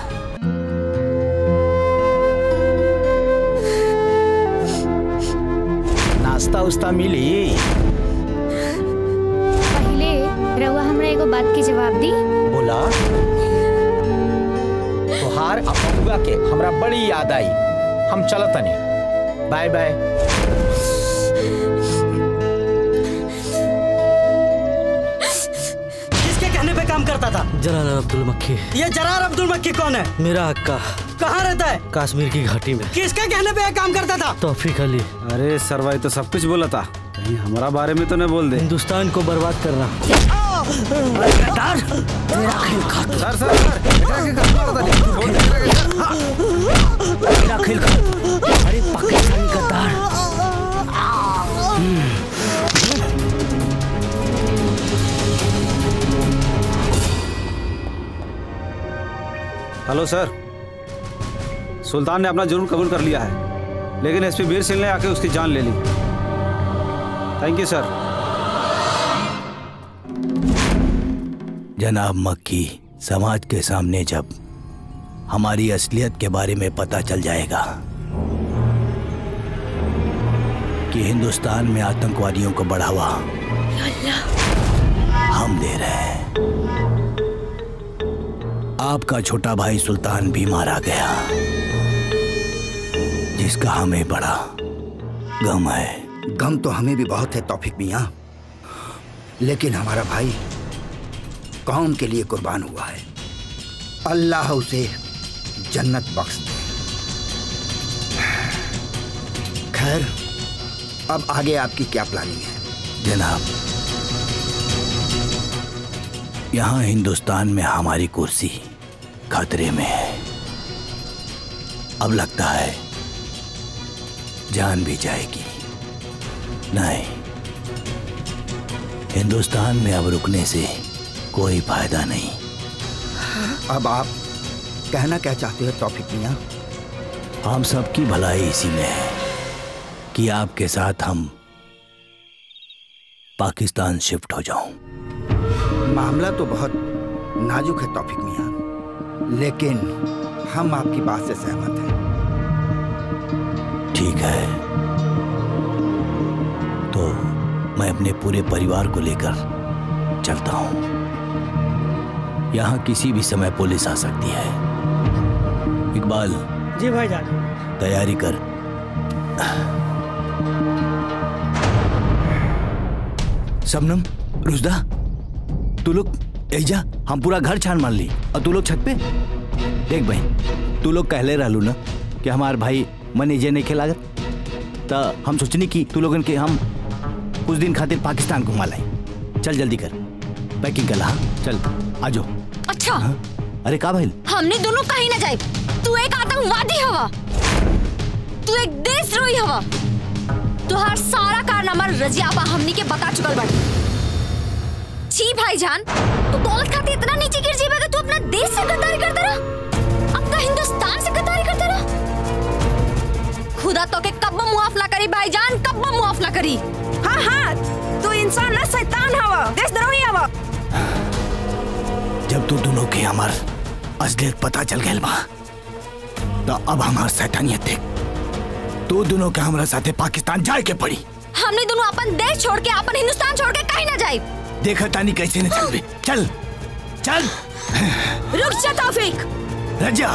नाश्ता उस्ता मिली? पहले रउआ हमरा एगो बात के जवाब दी। बोला। तोहार अफुआ के हमरा बड़ी याद आई। हम चलत तनी। Bye bye. किसके कहने पे काम करता था? जरार अब्दुल मक्की। ये जरार अब्दुल मक्की कौन है? मेरा अक्का। कहाँ रहता है? कश्मीर की घाटी में। किसके कहने पे काम करता था? तौफीक अली। अरे सरवाई तो सब कुछ बोला था, कहीं हमारा बारे में तो नहीं बोल दे। हिंदुस्तान को बर्बाद करना। तेरा खेल खत्म। सर सर तेरा खेल खत्म। अरे पाकिस्तानी गद्दार। हेलो सर, सुल्तान ने अपना जुर्म कबूल कर लिया है, लेकिन एसपी वीर सिंह ने आके उसकी जान ले ली। Thank you sir. जनाब मक्की, समाज के सामने जब हमारी असलियत के बारे में पता चल जाएगा कि हिंदुस्तान में आतंकवादियों को बढ़ावा हम दे रहे हैं, आपका छोटा भाई सुल्तान भी मारा गया, जिसका हमें बड़ा गम है। गम तो हमें भी बहुत है तौफीक मियां, लेकिन हमारा भाई कौम के लिए कुर्बान हुआ है। अल्लाह उसे जन्नत बख्श दे। खैर, अब आगे आपकी क्या प्लानिंग है? जनाब, यहाँ हिंदुस्तान में हमारी कुर्सी खतरे में है। अब लगता है जान भी जाएगी। नहीं, हिंदुस्तान में अब रुकने से कोई फायदा नहीं। अब आप कहना क्या चाहते हो तौफीक मियां? हम सबकी भलाई इसी में है कि आपके साथ हम पाकिस्तान शिफ्ट हो जाऊं। मामला तो बहुत नाजुक है तौफीक मियां, लेकिन हम आपकी बात से सहमत हैं। ठीक है, तो मैं अपने पूरे परिवार को लेकर चलता हूं। यहाँ किसी भी समय पुलिस आ सकती है। इकबाल। जी भाईजान। तैयारी कर। शबनम, रुजदा तू लोग एजा हम पूरा घर छान मार ली और तू लोग छत पे देख बहन तू लोग कहले रहलू ना कि हमार भाई मन एजे नहीं खेलागत तो हम सोचनी कि तू लोगन के हम कुछ दिन खातिर पाकिस्तान घुमा लाई। चल जल्दी कर पैकिंग कर ला चल आजो। अच्छा हाँ? अरे का भाई हमने दोनों कहीं ना जाए। तू एक आतंकवादी हवा, तू एक देशद्रोही हवा। तुहार सारा कारनामा रजियापा हमनी के बता चुकल बाड़ी। छी भाईजान तू दौलत खातिर इतना नीचे गिर जेबा कि तू अपना देश से गद्दारी करता रहा, अपना हिंदुस्तान से गद्दारी करता रहा। खुदा तो के कब्बो मुआफ ना करी भाईजान, कब्बो मुआफ ना करी। हाँ हाँ तू इंसान ना शैतान हवा, देशद्रोही हवा। जब तू दोनों के हमार असलियत पता चल गया बा तो अब हमार शैतानियत देख। तू दोनों के हमारे साथे पाकिस्तान जाए के पड़ी। हमने दोनों अपन देश छोड़ के अपन हिंदुस्तान छोड़ के कहीं ना जाए। देखा तानी कैसे न चल बे। चल चल रुक जा तौफीक। रजिया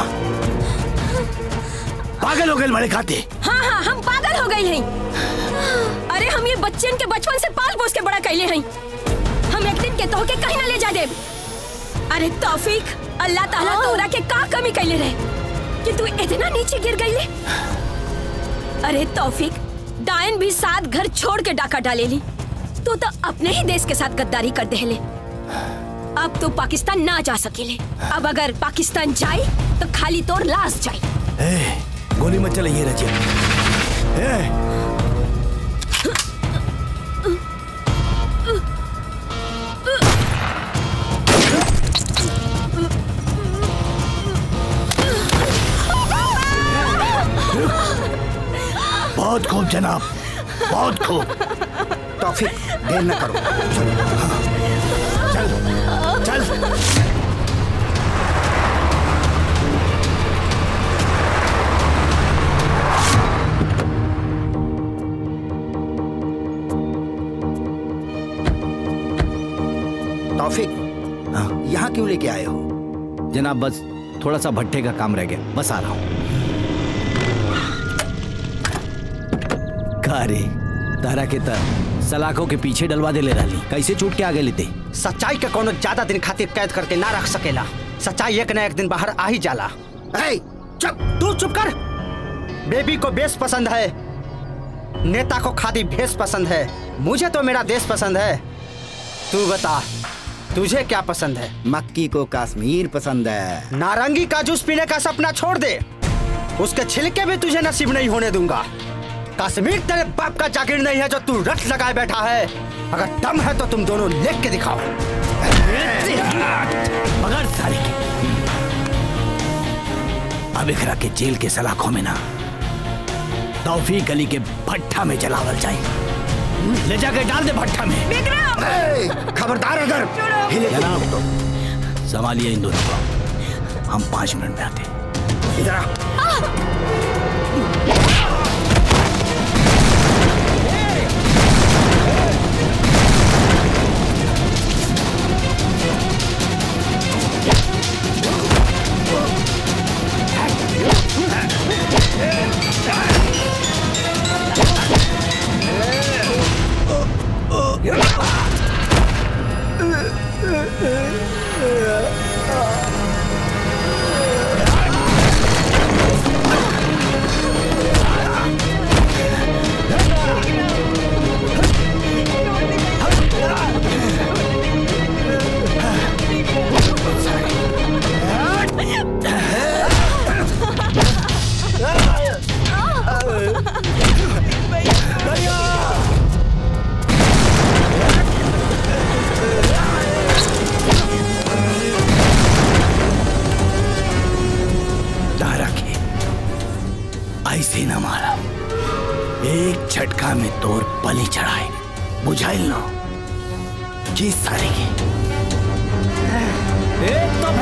पागल हो गए बड़े खाते। हाँ हाँ हम पागल हो गए हैं। अरे हम ये बच्चन के बचपन से पाल पोस के बड़ा कैले हैं। हम एक दिन के तो के कहीं ना ले जा दे। अरे तौफीक अल्लाह ताला तोरा के का कमी कैले रहे कि तू इतना नीचे गिर गई ले। अरे तौफीक डायन भी साथ घर छोड़ के डाका डाले ली। तू तो अपने ही देश के साथ गद्दारी कर दे ले। अब तो पाकिस्तान ना जा सकेले। अब अगर पाकिस्तान जाए तो खाली तोड़ लाश जाए। ए, गोली मत चलाइए रजिया। ए, बहुत खूब जनाब, बहुत खूब। तौफीक देर न करो। चल चल चल। तौफीक यहाँ क्यों लेके आए हो? जनाब बस थोड़ा सा भट्टे का काम रह गया, बस आ रहा हूँ। अरे तारा के तर सलाखों के पीछे डलवा दे ले रही, कैसे छूट के आगे लेते? सच्चाई के कोनो ज्यादा दिन खातिर कैद करके ना रख सकेला। सच्चाई एक न एक दिन बाहर आ ही जाला। ए, चुप तू चुप कर। बेबी को बेस पसंद है, नेता को खादी भेस पसंद है, मुझे तो मेरा देश पसंद है। तू बता तुझे क्या पसंद है? मक्की को कश्मीर पसंद है। नारंगी का जूस पीने का सपना छोड़ दे, उसके छिलके भी तुझे नसीब नहीं होने दूंगा। कश्मीर तेरे बाप का जागीर नहीं है जो तू रट लगाए बैठा है। अगर दम है तो तुम दोनों लेख के दिखाओ। मगर सारी अब इकरा के जेल के सलाखों में ना तौफीक अली के भट्ठा में जलावल जाए। ले जाके डाल दे भट्ठा में। खबरदार अगर जनाब तो संभालिए इन दोनों को, हम पांच मिनट में आते। इधर आ। ऐसे न मारा, एक झटका में तोर बलि चढ़ाए बुझाइल नो की सारे की। एक तो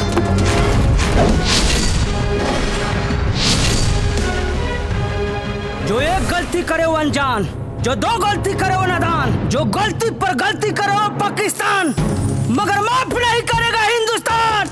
जो एक गलती करे वो अनजान, जो दो गलती करे वो नादान, जो गलती पर गलती करे वो पाकिस्तान, मगर माफ नहीं करेगा हिंदुस्तान।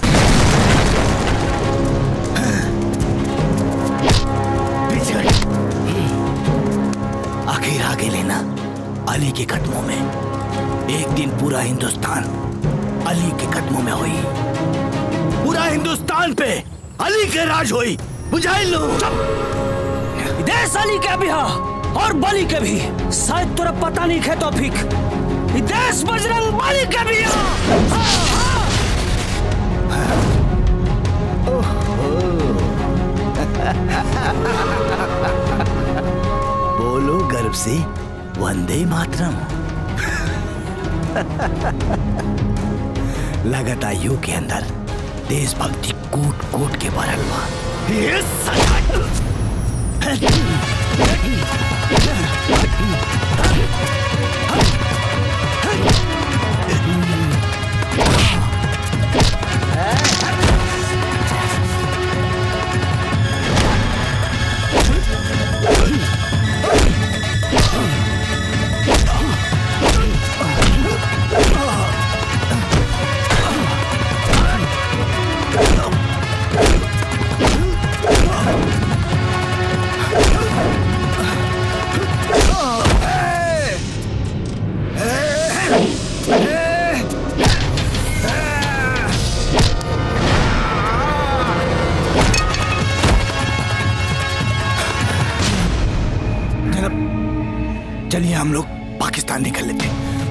आखिर आगे लेना अली के कदमों में एक दिन पूरा हिंदुस्तान अली के कदमों में हुई। पूरा हिंदुस्तान पे अली के राज हुई। बुझाई लो। देश अली के भी हा और बली के भी। शायद तोरा पता नहीं है तौफीक, देश बजरंग बली के भी हा। बोलो गर्व से वंदे मातरम। लगता यू के अंदर देशभक्ति कूट कूट के भरल बा। ये चलिए हम लोग पाकिस्तान निकल लेते।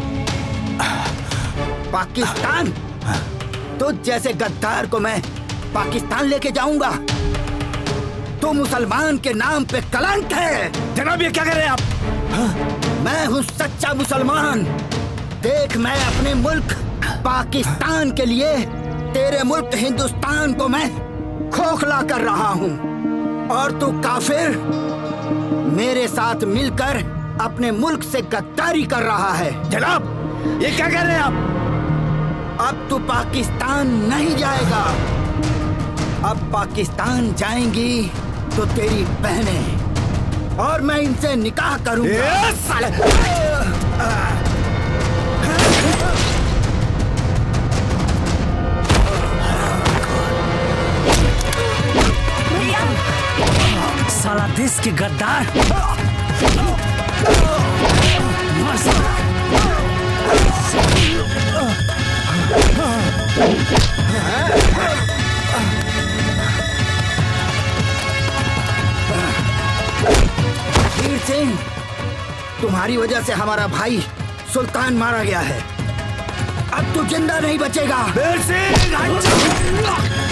पाकिस्तान? तो जैसे गद्दार को मैं पाकिस्तान लेके जाऊंगा तो मुसलमान के नाम पे कलंक है। जनाब ये क्या कर रहे हैं आप? मैं हूँ सच्चा मुसलमान। देख मैं अपने मुल्क पाकिस्तान के लिए तेरे मुल्क हिंदुस्तान को मैं खोखला कर रहा हूँ और तू काफिर मेरे साथ मिलकर अपने मुल्क से गद्दारी कर रहा है। जनाब ये क्या कर रहे हैं आप? अब तू पाकिस्तान नहीं जाएगा। अब पाकिस्तान जाएंगी तो तेरी बहनें और मैं इनसे निकाह करूंगा। साले साला देश के गद्दार। वीर सिंह, तुम्हारी वजह से हमारा भाई सुल्तान मारा गया है। अब तू जिंदा नहीं बचेगा। वीर सिंह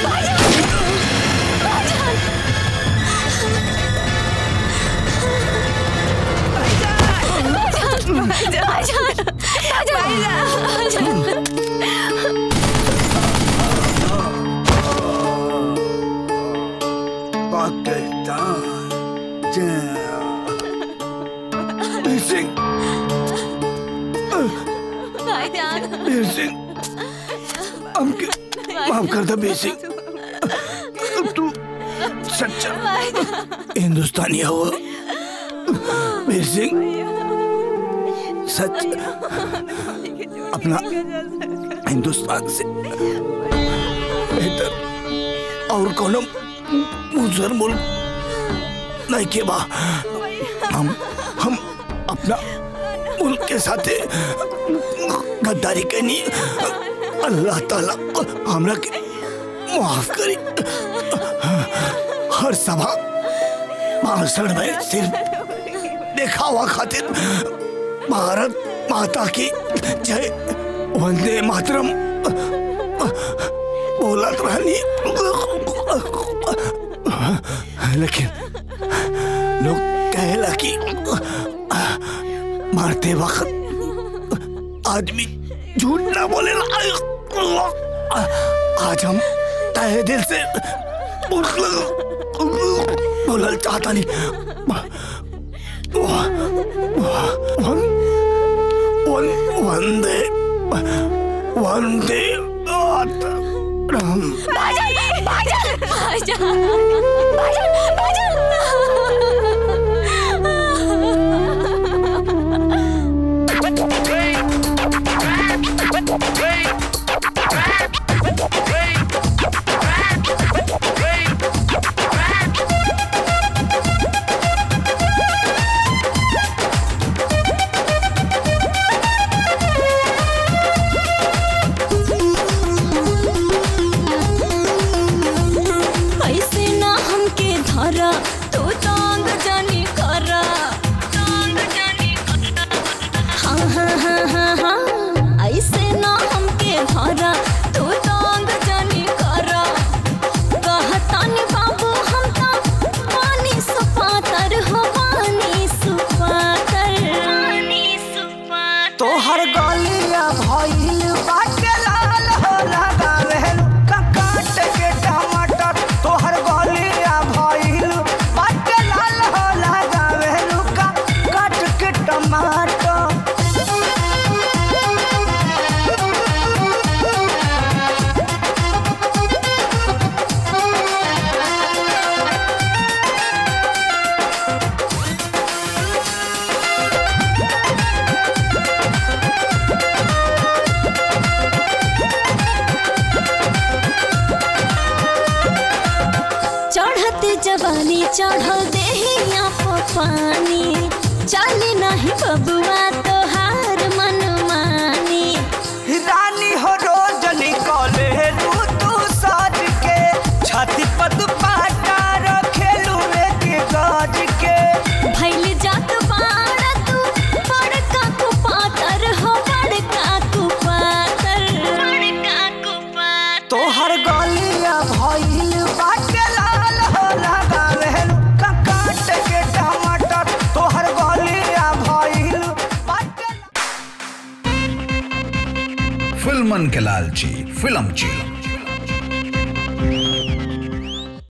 माफ कर दे बेसिंग, तू सच्चा हिंदुस्तानी हुआ। वीर सिंह सच अपना हिंदुस्तान से बेहतर और कोनो मुसलमान मुल्क नहीं के बा। हम हम अपना मुल्क के साथ गद्दारी करनी। अल्लाह ताला हमरा के माफ करी। हर सभा भाषण में सिर्फ देखा हुआ खातिर भारत माता की जय वंदे मातरम बोलत रहनी, लेकिन लोग कहला कि मारते वक्त आदमी झूठ ना बोलेला। आज हम तहे दिल से बोलल चाहता नहीं। वंदे वंदे मातरम। भाईजान, भाईजान, भाईजान, भाईजान, भाईजान। धरा तू तंग जानी करा हाँ हाँ हाँ हाँ हाँ ऐसे ना हमके धरा तू तंग जानी करा कहतानी बाबू हम तो पानी सुपातर हो पानी सुपातर पानी सुपातर तोहर गलिया भइल बाटे लाल हो लगावे काट के टमाटर तोहर गलिया भइल बाटे लाल हो लगावे काट के टमाटर चढ़ते जवानी चढ़ल देहिया पे पानी चली नहीं बबुआ तोहार मन मानी रानी हो रोज निकले तू साज के छाती पर दुपट्टा रखेलू के गाज के भइल जात बाड़ा तू बड़का कुपातर हो बड़का कुपातर बड़का कुपातर तोहर गलिया भइल बाटे लाल हो लगावे काट के टमाटर तोहर गलिया भइल बाटे फिल्मन के लालची फिल्म चीलम